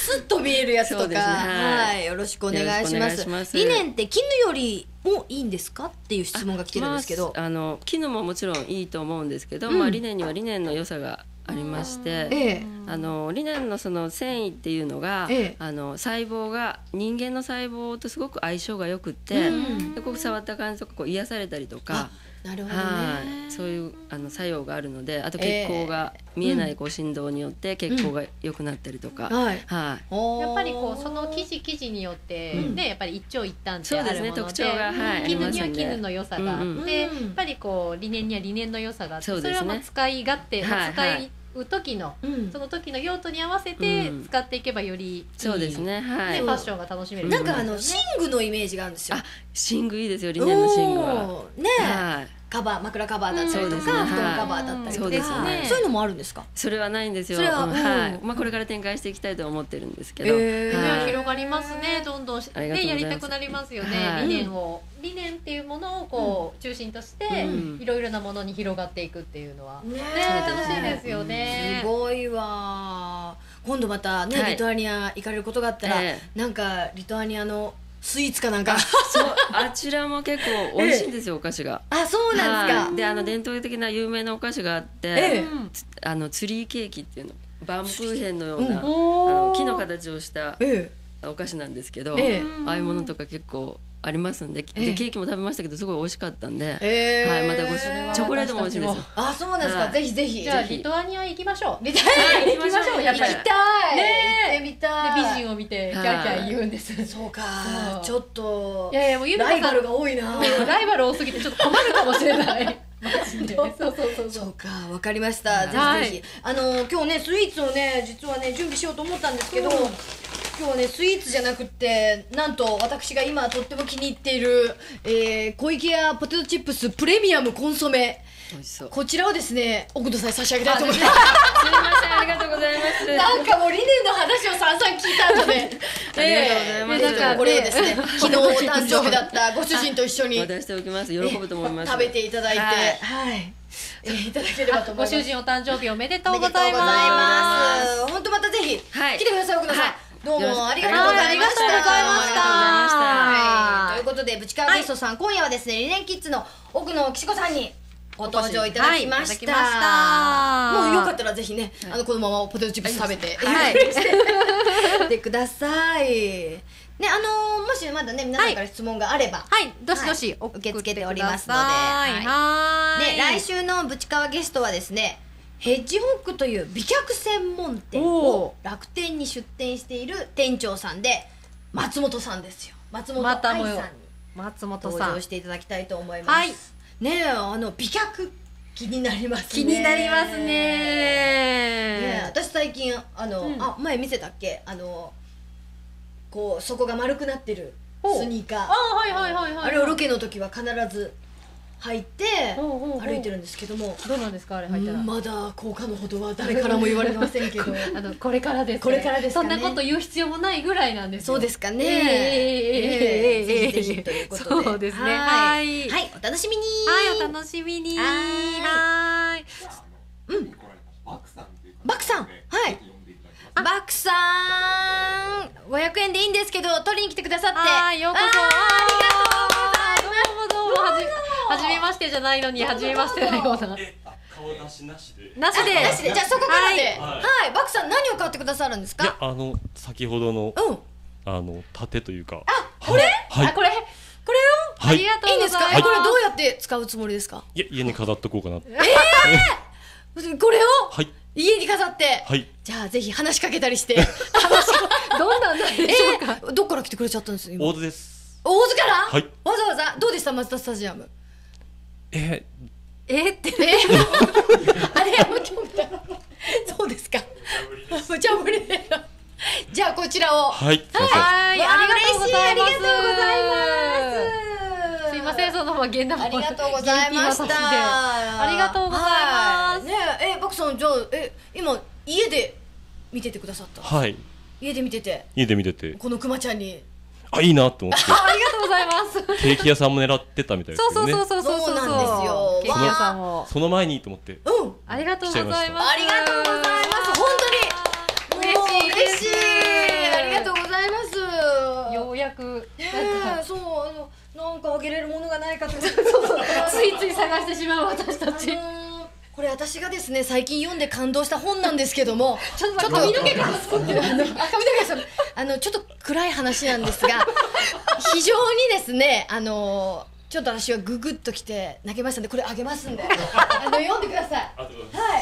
見えるやつとか、はい、よろしくお願いします。リネンって絹よりもいいんですかっていう質問が来てるんですけど、 絹ももちろんいいと思うんですけど、リネンにはリネンの良さがありまして、リネンのその繊維っていうのが、細胞が人間の細胞とすごく相性がよくって、でこう触った感じとかこう癒されたりとか。 なるほどね。 そういう作用があるので、あと血行が見えないこう振動によって血行が良くなったりとか、やっぱりこうその生地によってね、やっぱり一長一短ってあるもので、 特徴が絹には絹の良さがあって、やっぱりこうリネンにはリネンの良さがあって、それは使い勝手、使いう時の、その時の用途に合わせて使っていけばよりいい、 そうですね、 ファッションが楽しめる。 なんか寝具のイメージがあるんですよ。 寝具いいですよ、リネンの寝具は。 ね、カバー、枕カバーだったりとか、布団カバーだったりとか、そういうのもあるんですか？ それはないんですよ。これから展開していきたいと思ってるんですけど、 広がりますね。どんどんね、やりたくなりますよね。リネンっていうものをこう中心としていろいろなものに広がっていくっていうのはね、楽しいですよね。 すごいわ。今度またね、リトアニア行かれることがあったら、なんかリトアニアのスイーツかなんか、 あちらも結構美味しいんですよ、お菓子が。 あ、そうなんですか。 で、伝統的な有名なお菓子があって、ツリーケーキっていうの、バームクーヘンのような木の形をしたお菓子なんですけど、ああいうものとか結構ありますんで、ケーキも食べましたけどすごい美味しかったんで、またチョコレートも美味しいですよ。 あ、そうなんですか。ぜひぜひ。 じゃあリトアニア行きましょう。 リトアニア行きましょう。やっぱり行きたい。 ね、見たい。美人を見てキャーキャー言うんです。 そうか。ちょっといやいや、もうライバルが多いな。 ライバル多すぎてちょっと困るかもしれない。 そうか、わかりました。ぜひぜひ。今日ね、スイーツをね、実はね、準備しようと思ったんですけど、今日はね、スイーツじゃなくって、なんと私が今とっても気に入っている、小池屋ポテトチップスプレミアムコンソメ、こちらをですね、奥野さんに差し上げたいと思います。 すみません、ありがとうございます。 なんかもうリネンの話を散々聞いた後で、 ありがとうございます。 なんかこれをですね、昨日お誕生日だったご主人と一緒に渡しておきます。喜ぶと思います。 食べていただいて、はい、いただければと思います。 ご主人お誕生日おめでとうございます。 本当またぜひ来てください、奥野さん。どうもありがとうございました。ということで、ブチカワゲストさん、今夜はですね、リネンキッズの奥野岸子さんにご登場いただきました。もうよかったらぜひね、このままポテトチップス食べてでください。ね、もしまだね、皆さんから質問があれば、 はい、どしどし受け付けておりますので、で、来週のブチカワゲストはですね、ヘッジホックという美脚専門店を楽天に出店している店長さんで、松本さんですよ。松本愛さんに登場していただきたいと思います。ねえ、美脚気になりますね。 気になりますね。 私最近前見せたっけ、こう底が丸くなってるスニーカー、あれをロケの時は必ず履いて歩いてるんですけども、 どうなんですか、あれ履いたら。 まだ効果のほどは誰からも言われませんけど、 これからです。これからですかね。そんなこと言う必要もないぐらいなんですよ。 そうですかね。ぜひぜひということで、 そうですね。はい、 お楽しみに。 はい、お楽しみに。はい。 バクさん、はい。バクさん、500円でいいんですけど取りに来てくださって、 ようこそ。ありがとうございます。どうもはじめましてじゃないのに、はじめましてのような。顔出しなしで。 なしで。じゃあそこからで、はい。バクさん、何を買ってくださるんですか？ いや、先ほどの盾というか。 これ？ これを？ありがとうございます。 いいんですか？これどうやって使うつもりですか？ いや、家に飾っとこうかな。 これを？ はい。 家に飾って、じゃあぜひ話しかけたりして、 どんなんでしょうか。 どっから来てくれちゃったんです今？ 大津です。 大津から？ はい。 わざわざどうでした、マツダスタジアム？ ってあれそうですか。無茶ぶりで。じゃあこちらを。 はい。 ありがとうございます。 すいません、そのまま現ありがとうございました。 ありがとうございます。 ねえ、バクさん、じゃあ今家で見ててくださった？ はい。 家で見てて。 このクマちゃんに。 いいなと思って。 ありがとうございます。 ケーキ屋さんも狙ってたみたいですけどね。 そうなんですよ。 ケーキ屋さんも。 その前にと思って。 ありがとうございます。 ありがとうございます。本当に。嬉しい。ありがげれるものがないかとついつい探してしまう私たち。 これ私がですね最近読んで感動した本なんですけども、 ちょっと髪の毛が髪の毛がちょっと暗い話なんですが非常にですねちょっと私はググッときて泣けましたんで、これあげますんで読んでください。はい、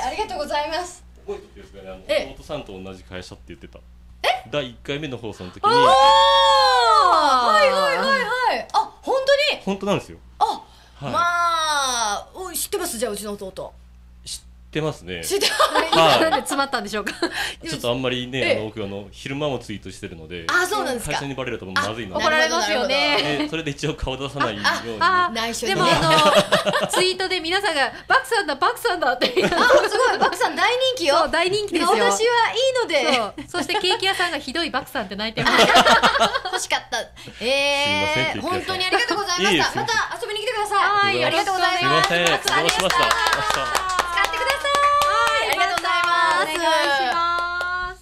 ありがとうございます。 覚えてるんですかね、松本さんと同じ会社って言ってた。第1回目の放送の時に。 はいはいはいはい。あ、本当に。 本当なんですよ。 あ、まあ知ってます。じゃあうちの弟。 知ってますね。 知ってなんで詰まったんでしょうか。 ちょっとあんまりね、僕昼間もツイートしてるので、 あ、そうなんですか。 会社にバレるとまずいので怒られますよね。 それで一応顔出さないように。 内緒で。 でもツイートで皆さんがバクさんだバクさんだって。 あ、すごい、バクさん大人気よ。 大人気ですよ。 私はいいので。そしてケーキ屋さんがひどいバクさんって泣いてます。 欲しかった。本当にありがとうございました。また遊びに来てください。はい、ありがとうございます。 すみません。お邪魔しました。 ありがとうございます。お願いします。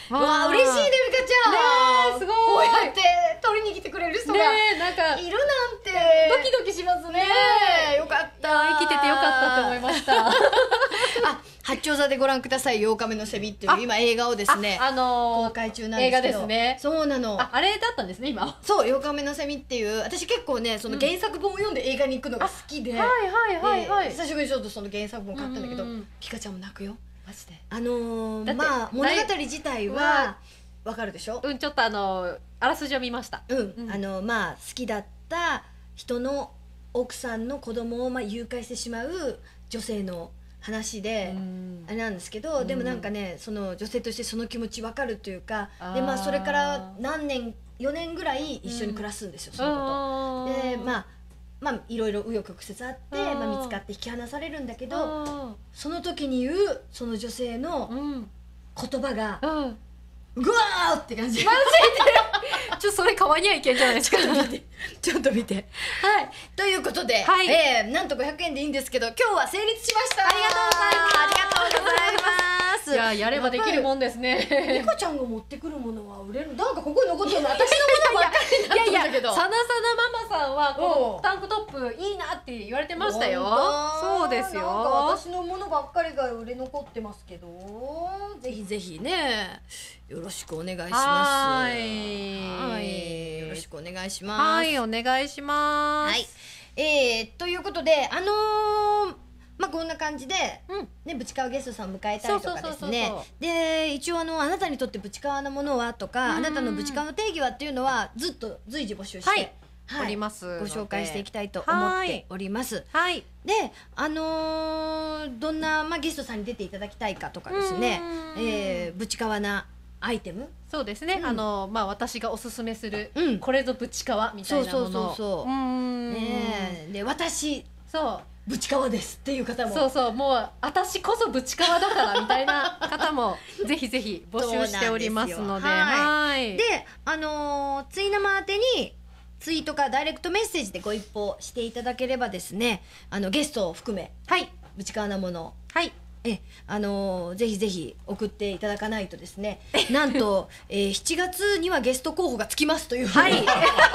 わあ、嬉しいね、ミカちゃん。ね、すごい。こうやって取りに来てくれる人がなんかいるなんてドキドキしますね。 よかった。 生きててよかったと思いました。 あ、八丁座でご覧ください。8日目のセミっていう今映画をですね、公開中なんですけど。 映画ですね。 そうなの。 あれだったんですね今。 そう、8日目のセミっていう、私結構ねその原作本を読んで映画に行くのが好きで、久しぶりにちょっとその原作本買ったんだけど、ピカちゃんも泣くよ。マジで。まあ物語自体はわかるでしょ。 ちょっとあらすじを見ました。 まあ好きだった人の奥さんの子供を誘拐してしまう女性の話であれなんですけど、でもなんかねその女性としてその気持ち分かるというか、でまあそれから4年ぐらい一緒に暮らすんですよ、そのことで。まあいろいろ紆余曲折あって、見つかって引き離されるんだけど、その時に言うその女性の言葉がうわーって感じ。 マジでちょっとそれ川にはいけんじゃないですか。 ちょっと見て。はい。ということで、なんと500円でいいんですけど、今日は成立しました。 ありがとうございます。 ありがとうございます。 いや、やればできるもんですね。 ミカちゃんが持ってくるものは売れる。なんかここに残ってるの私のものばっかりになってるんだけど。 さなさなママさんはこのタンクトップいいなって言われてましたよ。そうですよ。 私のものばっかりが売れ残ってますけど、ぜひぜひね。よろしくお願いします。はい。よろしくお願いします。 はい、お願いします。 はい。ということで、まあこんな感じで、ね、ぶちかわゲストさん迎えたりとかですね。で、一応あなたにとってぶちかわなものはとか、あなたのぶちかわの定義はっていうのはずっと随時募集して、 おります。 ご紹介していきたいと思っております。 はい。 で、どんなゲストさんに出ていただきたいかとかですね、ぶちかわなアイテム、 そうですね、私がおすすめするこれぞぶちかわみたいなもの、 そうで私ぶちかわですっていう方も、 もう私こそぶちかわだからみたいな方もぜひぜひ募集しておりますので、 でツイ生宛てにツイートかダイレクトメッセージでご一報していただければですね、ゲストを含めぶちかわなもの、ぜひぜひ送っていただかないとですね、なんと、7月にはゲスト候補がつきますというふうに、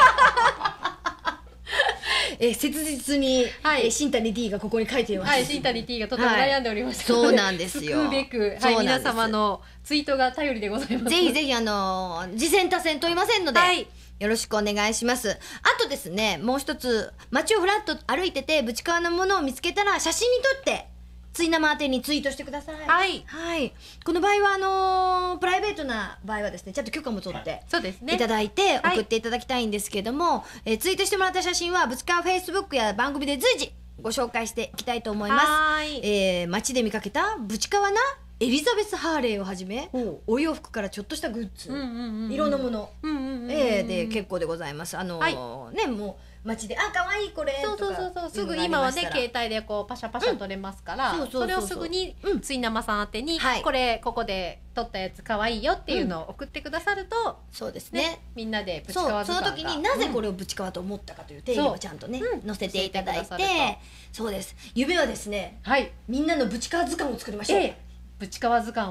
切実に、新谷 D がここに書いています。 新谷 D がとても悩んでおりました。 そうなんですよ。 救うべく、皆様のツイートが頼りでございます。 ぜひぜひ次戦他戦問いませんので、よろしくお願いします。あとですね、もう一つ、街をふらっと歩いててぶちかわなものを見つけたら写真に撮ってツイ生宛てにツイートしてください。この場合はプライベートな場合はですね、ちゃんと許可も取っていただいて送っていただきたいんですけども、ツイートしてもらった写真はぶちかわフェイスブックや番組で随時ご紹介していきたいと思います。街で見かけたぶちかわなエリザベス・ハーレーをはじめ、お洋服からちょっとしたグッズ、いろんなもので結構でございます。ね、もう街で可愛いこれとか、 すぐ今はね携帯でこうパシャパシャ撮れますから、それをすぐについなまさん宛てにここで撮ったやつ可愛いよっていうのを送ってくださると、 そうですね、 みんなでぶちかわその時になぜこれをぶちかわと思ったかという定義をちゃんとね載せていただいて、そうです、夢はですね、みんなのぶちかわ図鑑を作りましょう。 ぶちかわ図鑑を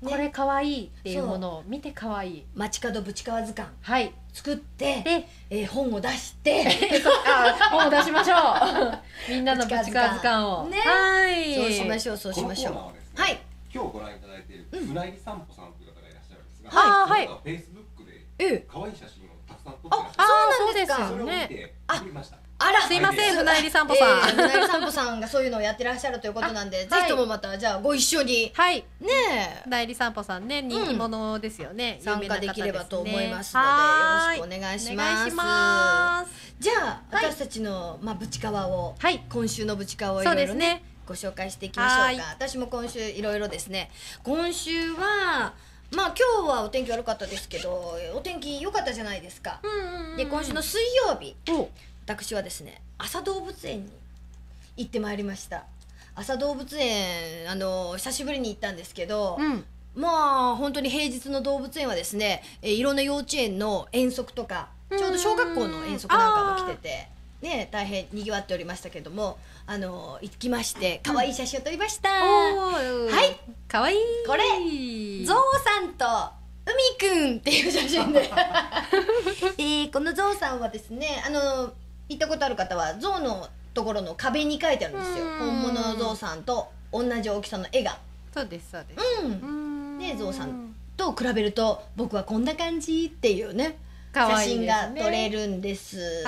これ可愛いっていうものを見て可愛い街角ぶちかわ図鑑はい作って本を出して本を出しましょうみんなのぶちかわ図鑑をねはいそうしましょうそうしましょうはい今日ご覧いただいている船入散歩さんという方がいらっしゃるんですがはいフェイスブックで可愛い写真をたくさん撮ってらっしゃるそうですよそれを見ねて送りましたあらすいません船入散歩さん船入散歩さんがそういうのをやってらっしゃるということなんでぜひともまたじゃあご一緒にはいね船入散歩さんね人気者ですよね参加できればと思いますのでよろしくお願いしますじゃあ私たちのぶちかわを今週のぶちかわをいろいろねご紹介していきましょうか私も今週いろいろですね今週は今日はお天気悪かったですけどお天気良かったじゃないですかで今週の水曜日私はですね安佐動物園に行ってまいりました安佐動物園久しぶりに行ったんですけど、本当に平日の動物園はですねいろんな幼稚園の遠足とかちょうど小学校の遠足なんかも来ててね大変にぎわっておりましたけども行きまして可愛い写真を撮りましたはい可愛いこれゾウさんと海くんっていう写真でこのゾウさんはですね行ったことある方はゾウのところの壁に書いてあるんですよ本物のゾウさんと同じ大きさの絵がそうですそうですでゾウさんと比べると僕はこんな感じっていうね写真が撮れるんです。ゾウ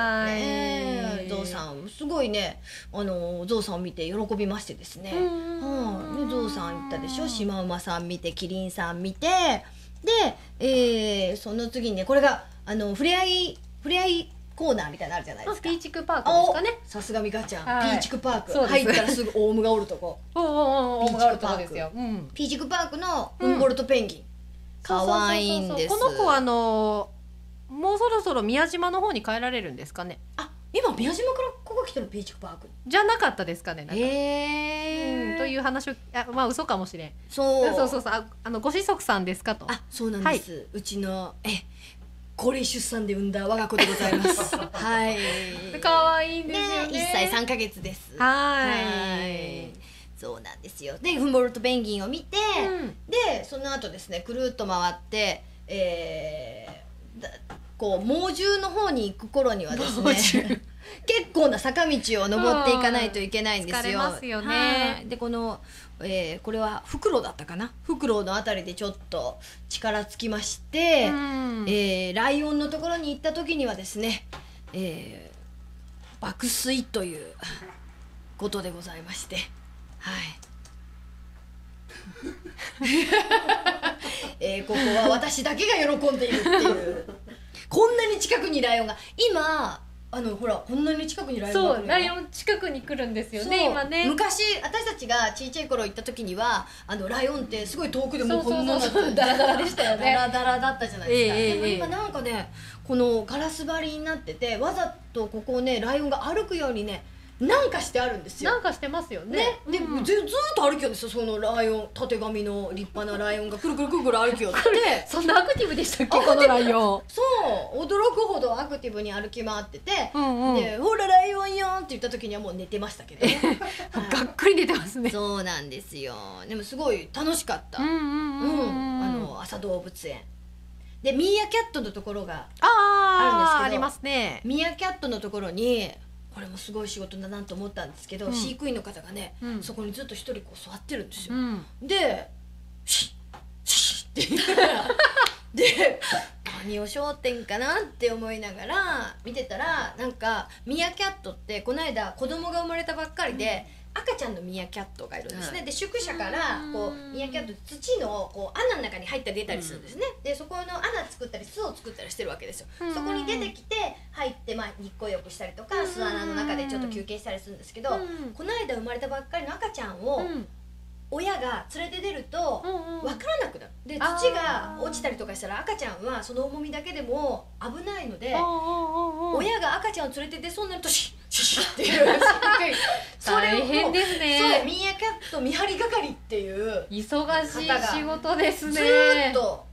さんすごいねゾウさんを見て喜びましてですね。でゾウさん行ったでしょシマウマさん見てキリンさん見てで、その次にねこれがふれあいコーナーみたいなのあるじゃないですか。 ピーチクパークですかね。 さすがミカちゃんピーチクパーク入ったらすぐオウムがおるとこピーチクパークピーチクパークのフンボルトペンギンかわいいんです。 この子もうそろそろ宮島の方に帰られるんですかね。 今宮島からここ来てるピーチクパークじゃなかったですかね。という話を嘘かもしれん。そうご子息さんですかと。 そうなんです、うちの高齢出産で産んだ我が子でございますはい可愛いんですよね。 1歳3ヶ月です。そうなんですよ。でフンボルトペンギンを見て、でその後ですねくるっと回ってこう猛獣の方に行く頃にはですね結構な坂道を登っていかないといけないんですよ。 疲れますよね。 でこれはフクロウだったかなフクロウのあたりでちょっと力尽きまして、ライオンのところに行った時にはですね、爆睡ということでございましてここは私だけが喜んでいるっていうこんなに近くにライオンが今ほらこんなに近くにライオンが来る。 そうライオン近くに来るんですよね今ね。 昔私たちがちいちゃい頃行った時にはライオンってすごい遠くでもうこんなダラダラでしたよね。ダラダラだったじゃないですか。でも今なんかねこのガラス張りになっててわざとここをねライオンが歩くようにねなんかしてあるんですよ。 なんかしてますよね。 でずっと歩きようんですよそのライオンたてがみの立派なライオンがくるくるくるくる歩きよってそんなアクティブでしたっけこのライオン。 そう驚くほどアクティブに歩き回っててでほらライオンよって言った時にはもう寝てましたけどねがっくり寝てますね。 そうなんですよ。でもすごい楽しかった朝動物園でミーアキャットのところがあるんですけどありますね。 ミーアキャットのところにこれもすごい仕事だなと思ったんですけど、飼育員の方がね、そこにずっと一人こう座ってるんですよ、でシッシッって言いながらで何を焦点かなって思いながら見てたらなんかミーアキャットってこの間子供が生まれたばっかりで、赤ちゃんのミーアキャットがいるんですね、で宿舎からこうミーアキャット土のこう穴の中に入ったり出たりするんですね、でそこの穴作ったり巣を作ったりしてるわけですよ、そこに出てきて入って、日光浴したりとか巣穴の中でちょっと休憩したりするんですけど、この間生まれたばっかりの赤ちゃんを、親が連れて出ると分からなくなる。で土が落ちたりとかしたら赤ちゃんはその重みだけでも危ないので親が赤ちゃんを連れて出そうになるとシッシッっていう大変ですね。 そうミーアキャット見張り係っていう忙しい仕事ですね。 ずっと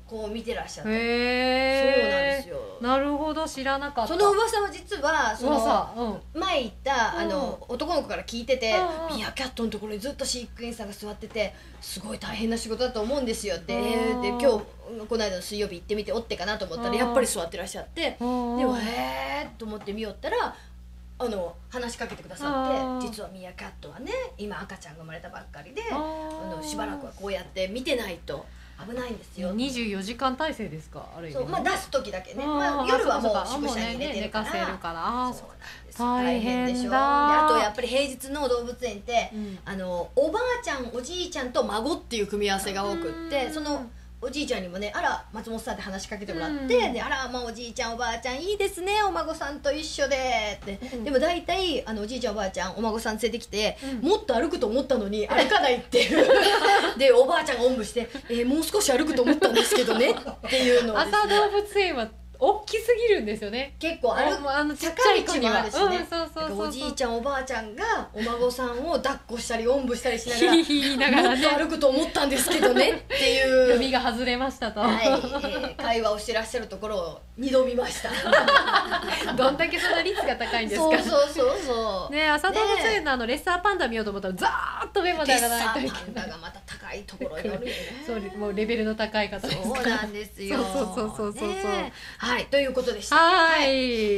こう見てらっしゃって。 そうなんですよ。 なるほど、知らなかった。 その噂は実はその前行った男の子から聞いてて、ミーアキャットのところにずっと飼育員さんが座ってて、すごい大変な仕事だと思うんですよって。で今日この間の水曜日行ってみておってかなと思ったらやっぱり座ってらっしゃって、でもと思って見よったら。話しかけてくださって、実はミーアキャットはね今赤ちゃんが生まれたばっかりでしばらくはこうやって見てないと危ないんですよ。 24時間体制ですか、ある意味。 そう、出す時だけね、夜はもう宿舎に寝てるから、 そうなんです。 大変でしょ。あとやっぱり平日の動物園っておばあちゃんおじいちゃんと孫っていう組み合わせが多くって、そのおじいちゃんにもね、あら松本さんって話しかけてもらって、であらまあおじいちゃんおばあちゃんいいですねお孫さんと一緒でって、でも大体おじいちゃんおばあちゃんお孫さん連れてきて、もっと歩くと思ったのに歩かないっていうでおばあちゃんがおんぶしてもう少し歩くと思ったんですけどねっていうのをですね。 朝動物園は大きすぎるんですよね。 結構ちっちゃい子にはおじいちゃんおばあちゃんがお孫さんを抱っこしたりおんぶしたりしながらもっと歩くと思ったんですけどねっていう読みが外れましたと、 会話をしてらっしゃるところを2度見ましたどんだけその率が高いんですか。 そうね、朝動物園のレッサーパンダ見ようと思ったらザーッと上まで上がらないといけない。 レッサーパンダがまた高いところにおるよね。 そうもうレベルの高い方ですから。 そうなんですよ。 そうはい、ということでした。 はい、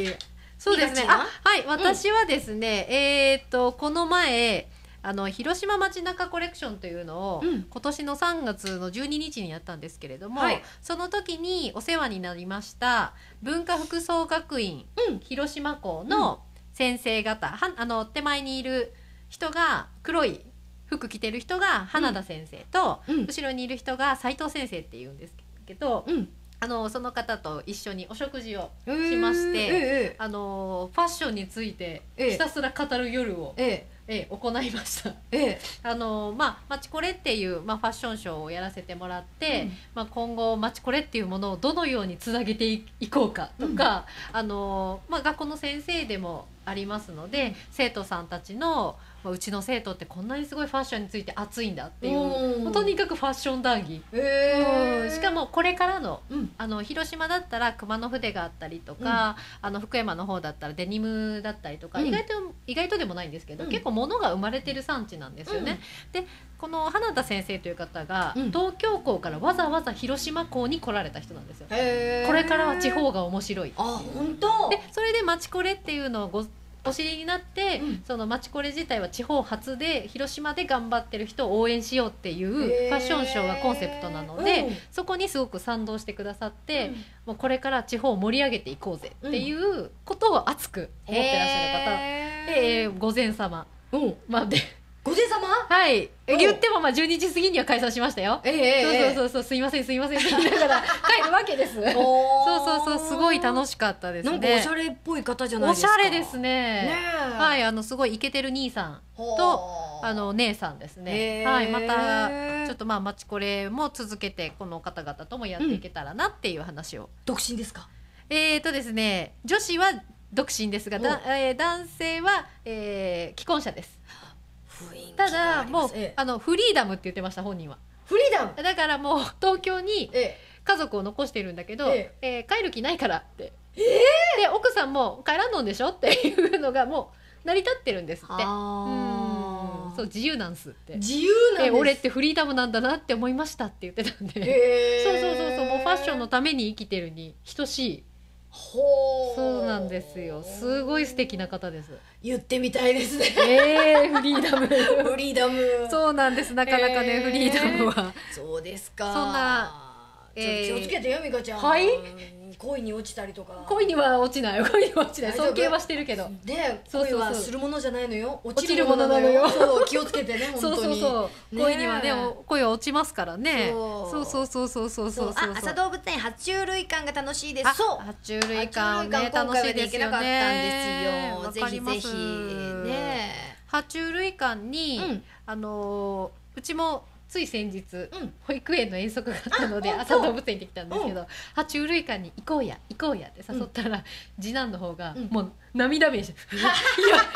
そうですね。はい、私はですね、この前広島街中コレクションというのを今年の3月の12日にやったんですけれども、その時にお世話になりました文化服装学院広島校の先生方、手前にいる人が黒い服着てる人が花田先生と、後ろにいる人が斉藤先生っていうんですけど、その方と一緒にお食事をしまして、ファッションについてひたすら語る夜を、行いました。マチコレっていう、ファッションショーをやらせてもらって、今後マチコレっていうものをどのようにつなげていこうかとか、学校の先生でもありますので、生徒さんたちのうちの生徒ってこんなにすごいファッションについて熱いんだっていう、とにかくファッション談義、しかもこれからの、広島だったら熊野筆があったりとか、福山の方だったらデニムだったりとか、意外とでもないんですけど、結構物が生まれてる産地なんですよね。でこの花田先生という方が、東京校からわざわざ広島校に来られた人なんですよ。これからは地方が面白い。 本当でそれでマチコレっていうのをお知りになって、そのマチコレ自体は地方発で広島で頑張ってる人を応援しようっていうファッションショーがコンセプトなので、そこにすごく賛同してくださって、もうこれから地方を盛り上げていこうぜっていうことを熱く思ってらっしゃる方、午前様で午前様、 はい、言っても12時過ぎには解散しましたよ。そうすいませんって言いながら帰るわけです。そうすごい楽しかったですね。 なんかおしゃれっぽい方じゃないですか。 おしゃれですね。はい、すごいイケてる兄さんと姉さんですね。はい、またちょっとマチコレも続けてこの方々ともやっていけたらなっていう話を。 独身ですか？ ですね、女子は独身ですが、男性は既婚者です。ただもうフリーダムって言ってました、本人は。 フリーダムだからもう東京に家族を残してるんだけど、帰る気ないからって、で奥さんも帰らんのんでしょっていうのがもう成り立ってるんですって。そう、自由なんすって。 自由なんです。 俺ってフリーダムなんだなって思いましたって言ってたんで、そうもうファッションのために生きてるに等しい。そうなんですよ。すごい素敵な方です。 言ってみたいですね。 フリーダムフリーダム。 そうなんです。なかなかね、フリーダムは。 そうですか。 そんな気をつけてよ、美香ちゃん。 はい。 恋に落ちたりとか。 恋には落ちない。尊敬はしてるけど。 で、恋はするものじゃないのよ。落ちるものなのよ。そう、気をつけてね、本当に。 恋にはね、恋は落ちますからね。そう。 朝動物園爬虫類館が楽しいです。そう。 爬虫類館ね、楽しいですよね。 ぜひぜひね。 爬虫類館にうちもつい先日、保育園の遠足があったので朝動物園に行ってきたんですけど、爬虫類館に行こうやって誘ったら、次男の方がもう涙目して「いや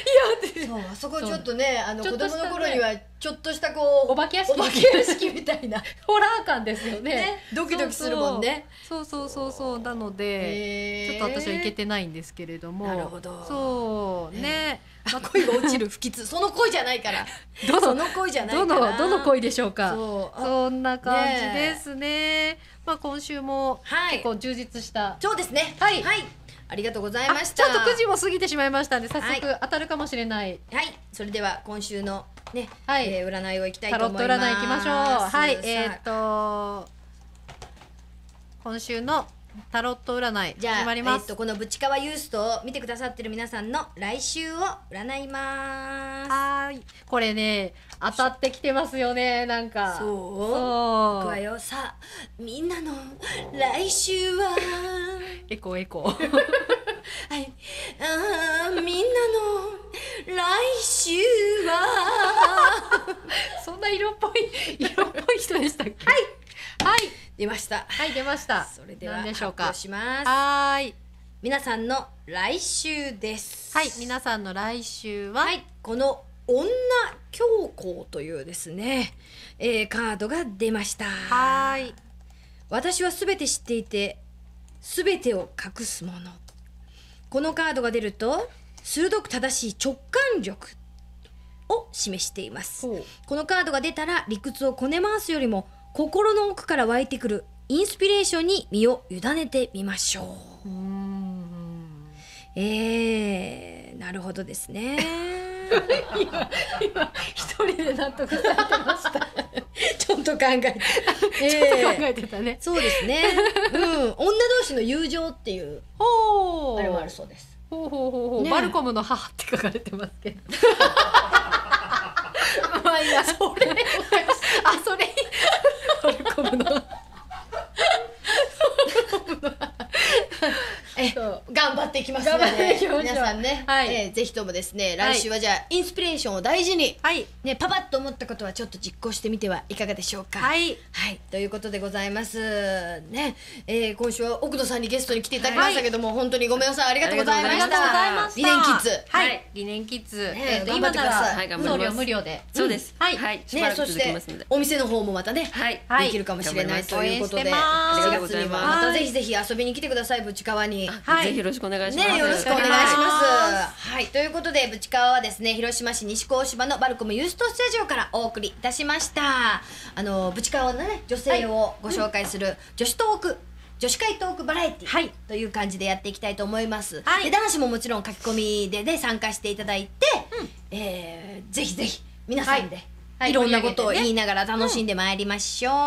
そうあそこちょっとね子供の頃にはちょっとしたこうお化け屋敷みたいなホラー感ですよね。 ドキドキするもんね。 そうなのでちょっと私は行けてないんですけれども。 なるほど。 そうね。 恋が落ちる不吉、その恋じゃないから。その恋じゃないから。 どの恋でしょうか。そんな感じですね。まあ今週も結構充実した。 そうですね。 はい。 ありがとうございました。 ちょっと9時も過ぎてしまいましたんで、早速当たるかもしれない。 はい。それでは今週のね、占いをいきたいと思います。 タロット占いいきましょう。はい。今週のタロット占い始まります。 このぶちかわユーストを見てくださってる皆さんの来週を占います。 はい。これね、当たってきてますよね、なんか。 そう。僕はよ、さあ、みんなの来週は。 エコー。 はい。みんなの来週は。 そんな色っぽい人でしたっけ？はい。 出ました。 出ました。 それでは発表します。 はい。 皆さんの来週です。 はい。皆さんの来週は、 この女教皇というですね、カードが出ました。 はい。 私はすべて知っていて、すべてを隠すもの。このカードが出ると、鋭く正しい直感力を示しています。このカードが出たら、理屈をこね回すよりも、心の奥から湧いてくるインスピレーションに身を委ねてみましょう。なるほどですね。 今一人で納得されてました。 ちょっと考えてたね。 そうですね。女同士の友情っていうあれもあるそうです。 バルコムの母って書かれてますけど。 まあいや、それバルコムの頑張っていきますので、皆さんね、ぜひともですね、来週はじゃあインスピレーションを大事に、ね、パパッと思ったことはちょっと実行してみてはいかがでしょうか。ということでございますね。今週は奥野さんにゲストに来ていただきましたけども、本当にごめんなさい、ありがとうございました。理念キッズ、 理念キッズ、 今なら送料無料で。 そうです。 そしてお店の方もまたね、できるかもしれないということで、4月にはまたぜひぜひ遊びに来てください、ぶちかわに。 ぜひよろしくお願いします。 よろしくお願いします。はい、ということでぶちかわはですね、広島市西高芝のバルコムユーストスタジオからお送りいたしました。ぶちかわのね、女性をご紹介する女子会トークバラエティという感じでやっていきたいと思います。で、男子ももちろん書き込みでね、参加していただいて、ぜひぜひ皆さんでいろんなことを言いながら楽しんでまいりましょう。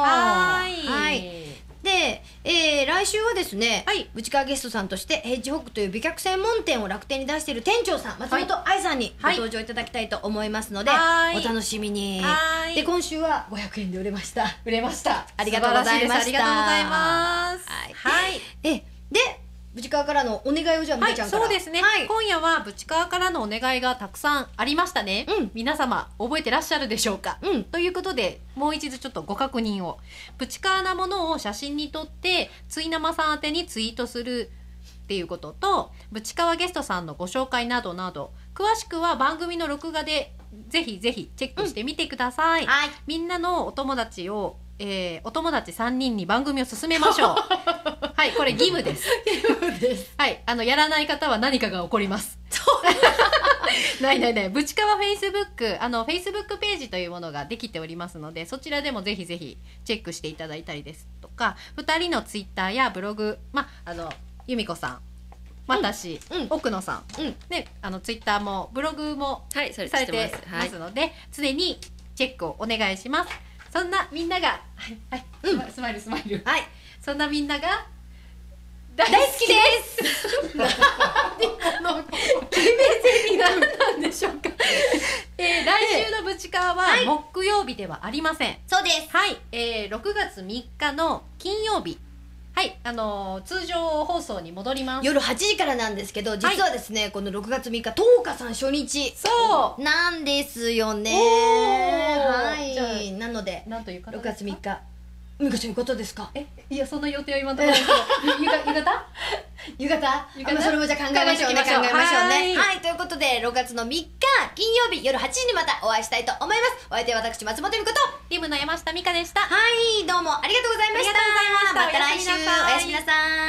で、来週はですね、ぶちかわゲストさんとしてヘッジホックという美脚専門店を楽天に出している店長さん、松本愛さんにご登場いただきたいと思いますので、お楽しみに。で、今週は500円で売れました。ありがとうございました。 ありがとうございます。 で、ぶちかわからのお願いをじゃあみかちゃんから。 そうですね。今夜はぶちかわからのお願いがたくさんありましたね。皆様覚えてらっしゃるでしょうか。ということでもう一度ちょっとご確認を。ぶちかわなものを写真に撮ってついなまさん宛てにツイートするっていうことと、ぶちかわゲストさんのご紹介などなど詳しくは番組の録画でぜひぜひチェックしてみてください。みんなのお友達をお友達3人に番組を進めましょう。はい、これ義務です。はい、やらない方は何かが起こります。ない。ぶちかわフェイスブック、フェイスブックページというものができておりますので、そちらでもぜひぜひチェックしていただいたりですとか、2人のツイッターやブログ、由美子さん、私、奥野さん、で、ツイッターもブログもされてますので、常にチェックをお願いします。そんなみんなが、スマイル。そんなみんなが大好きです。決めゼリ何なんでしょうか。来週のぶちかわは木曜日ではありません。 そうです。 はい、6月3日の金曜日。はい、通常放送に戻ります。 夜8時からなんですけど、実はですね、この6月3日、東花さん初日なんですよね。はい、なので6月3日美香ちゃん浴衣ですか？ いやそんな予定は今のところです浴衣浴衣、それもじゃあ考えましょうね。はい、ということで6月の3日金曜日夜8時にまたお会いしたいと思います。お相手は私松本美香とリムの山下美香でした。 はい、どうもありがとうございました。また来週おやすみなさい。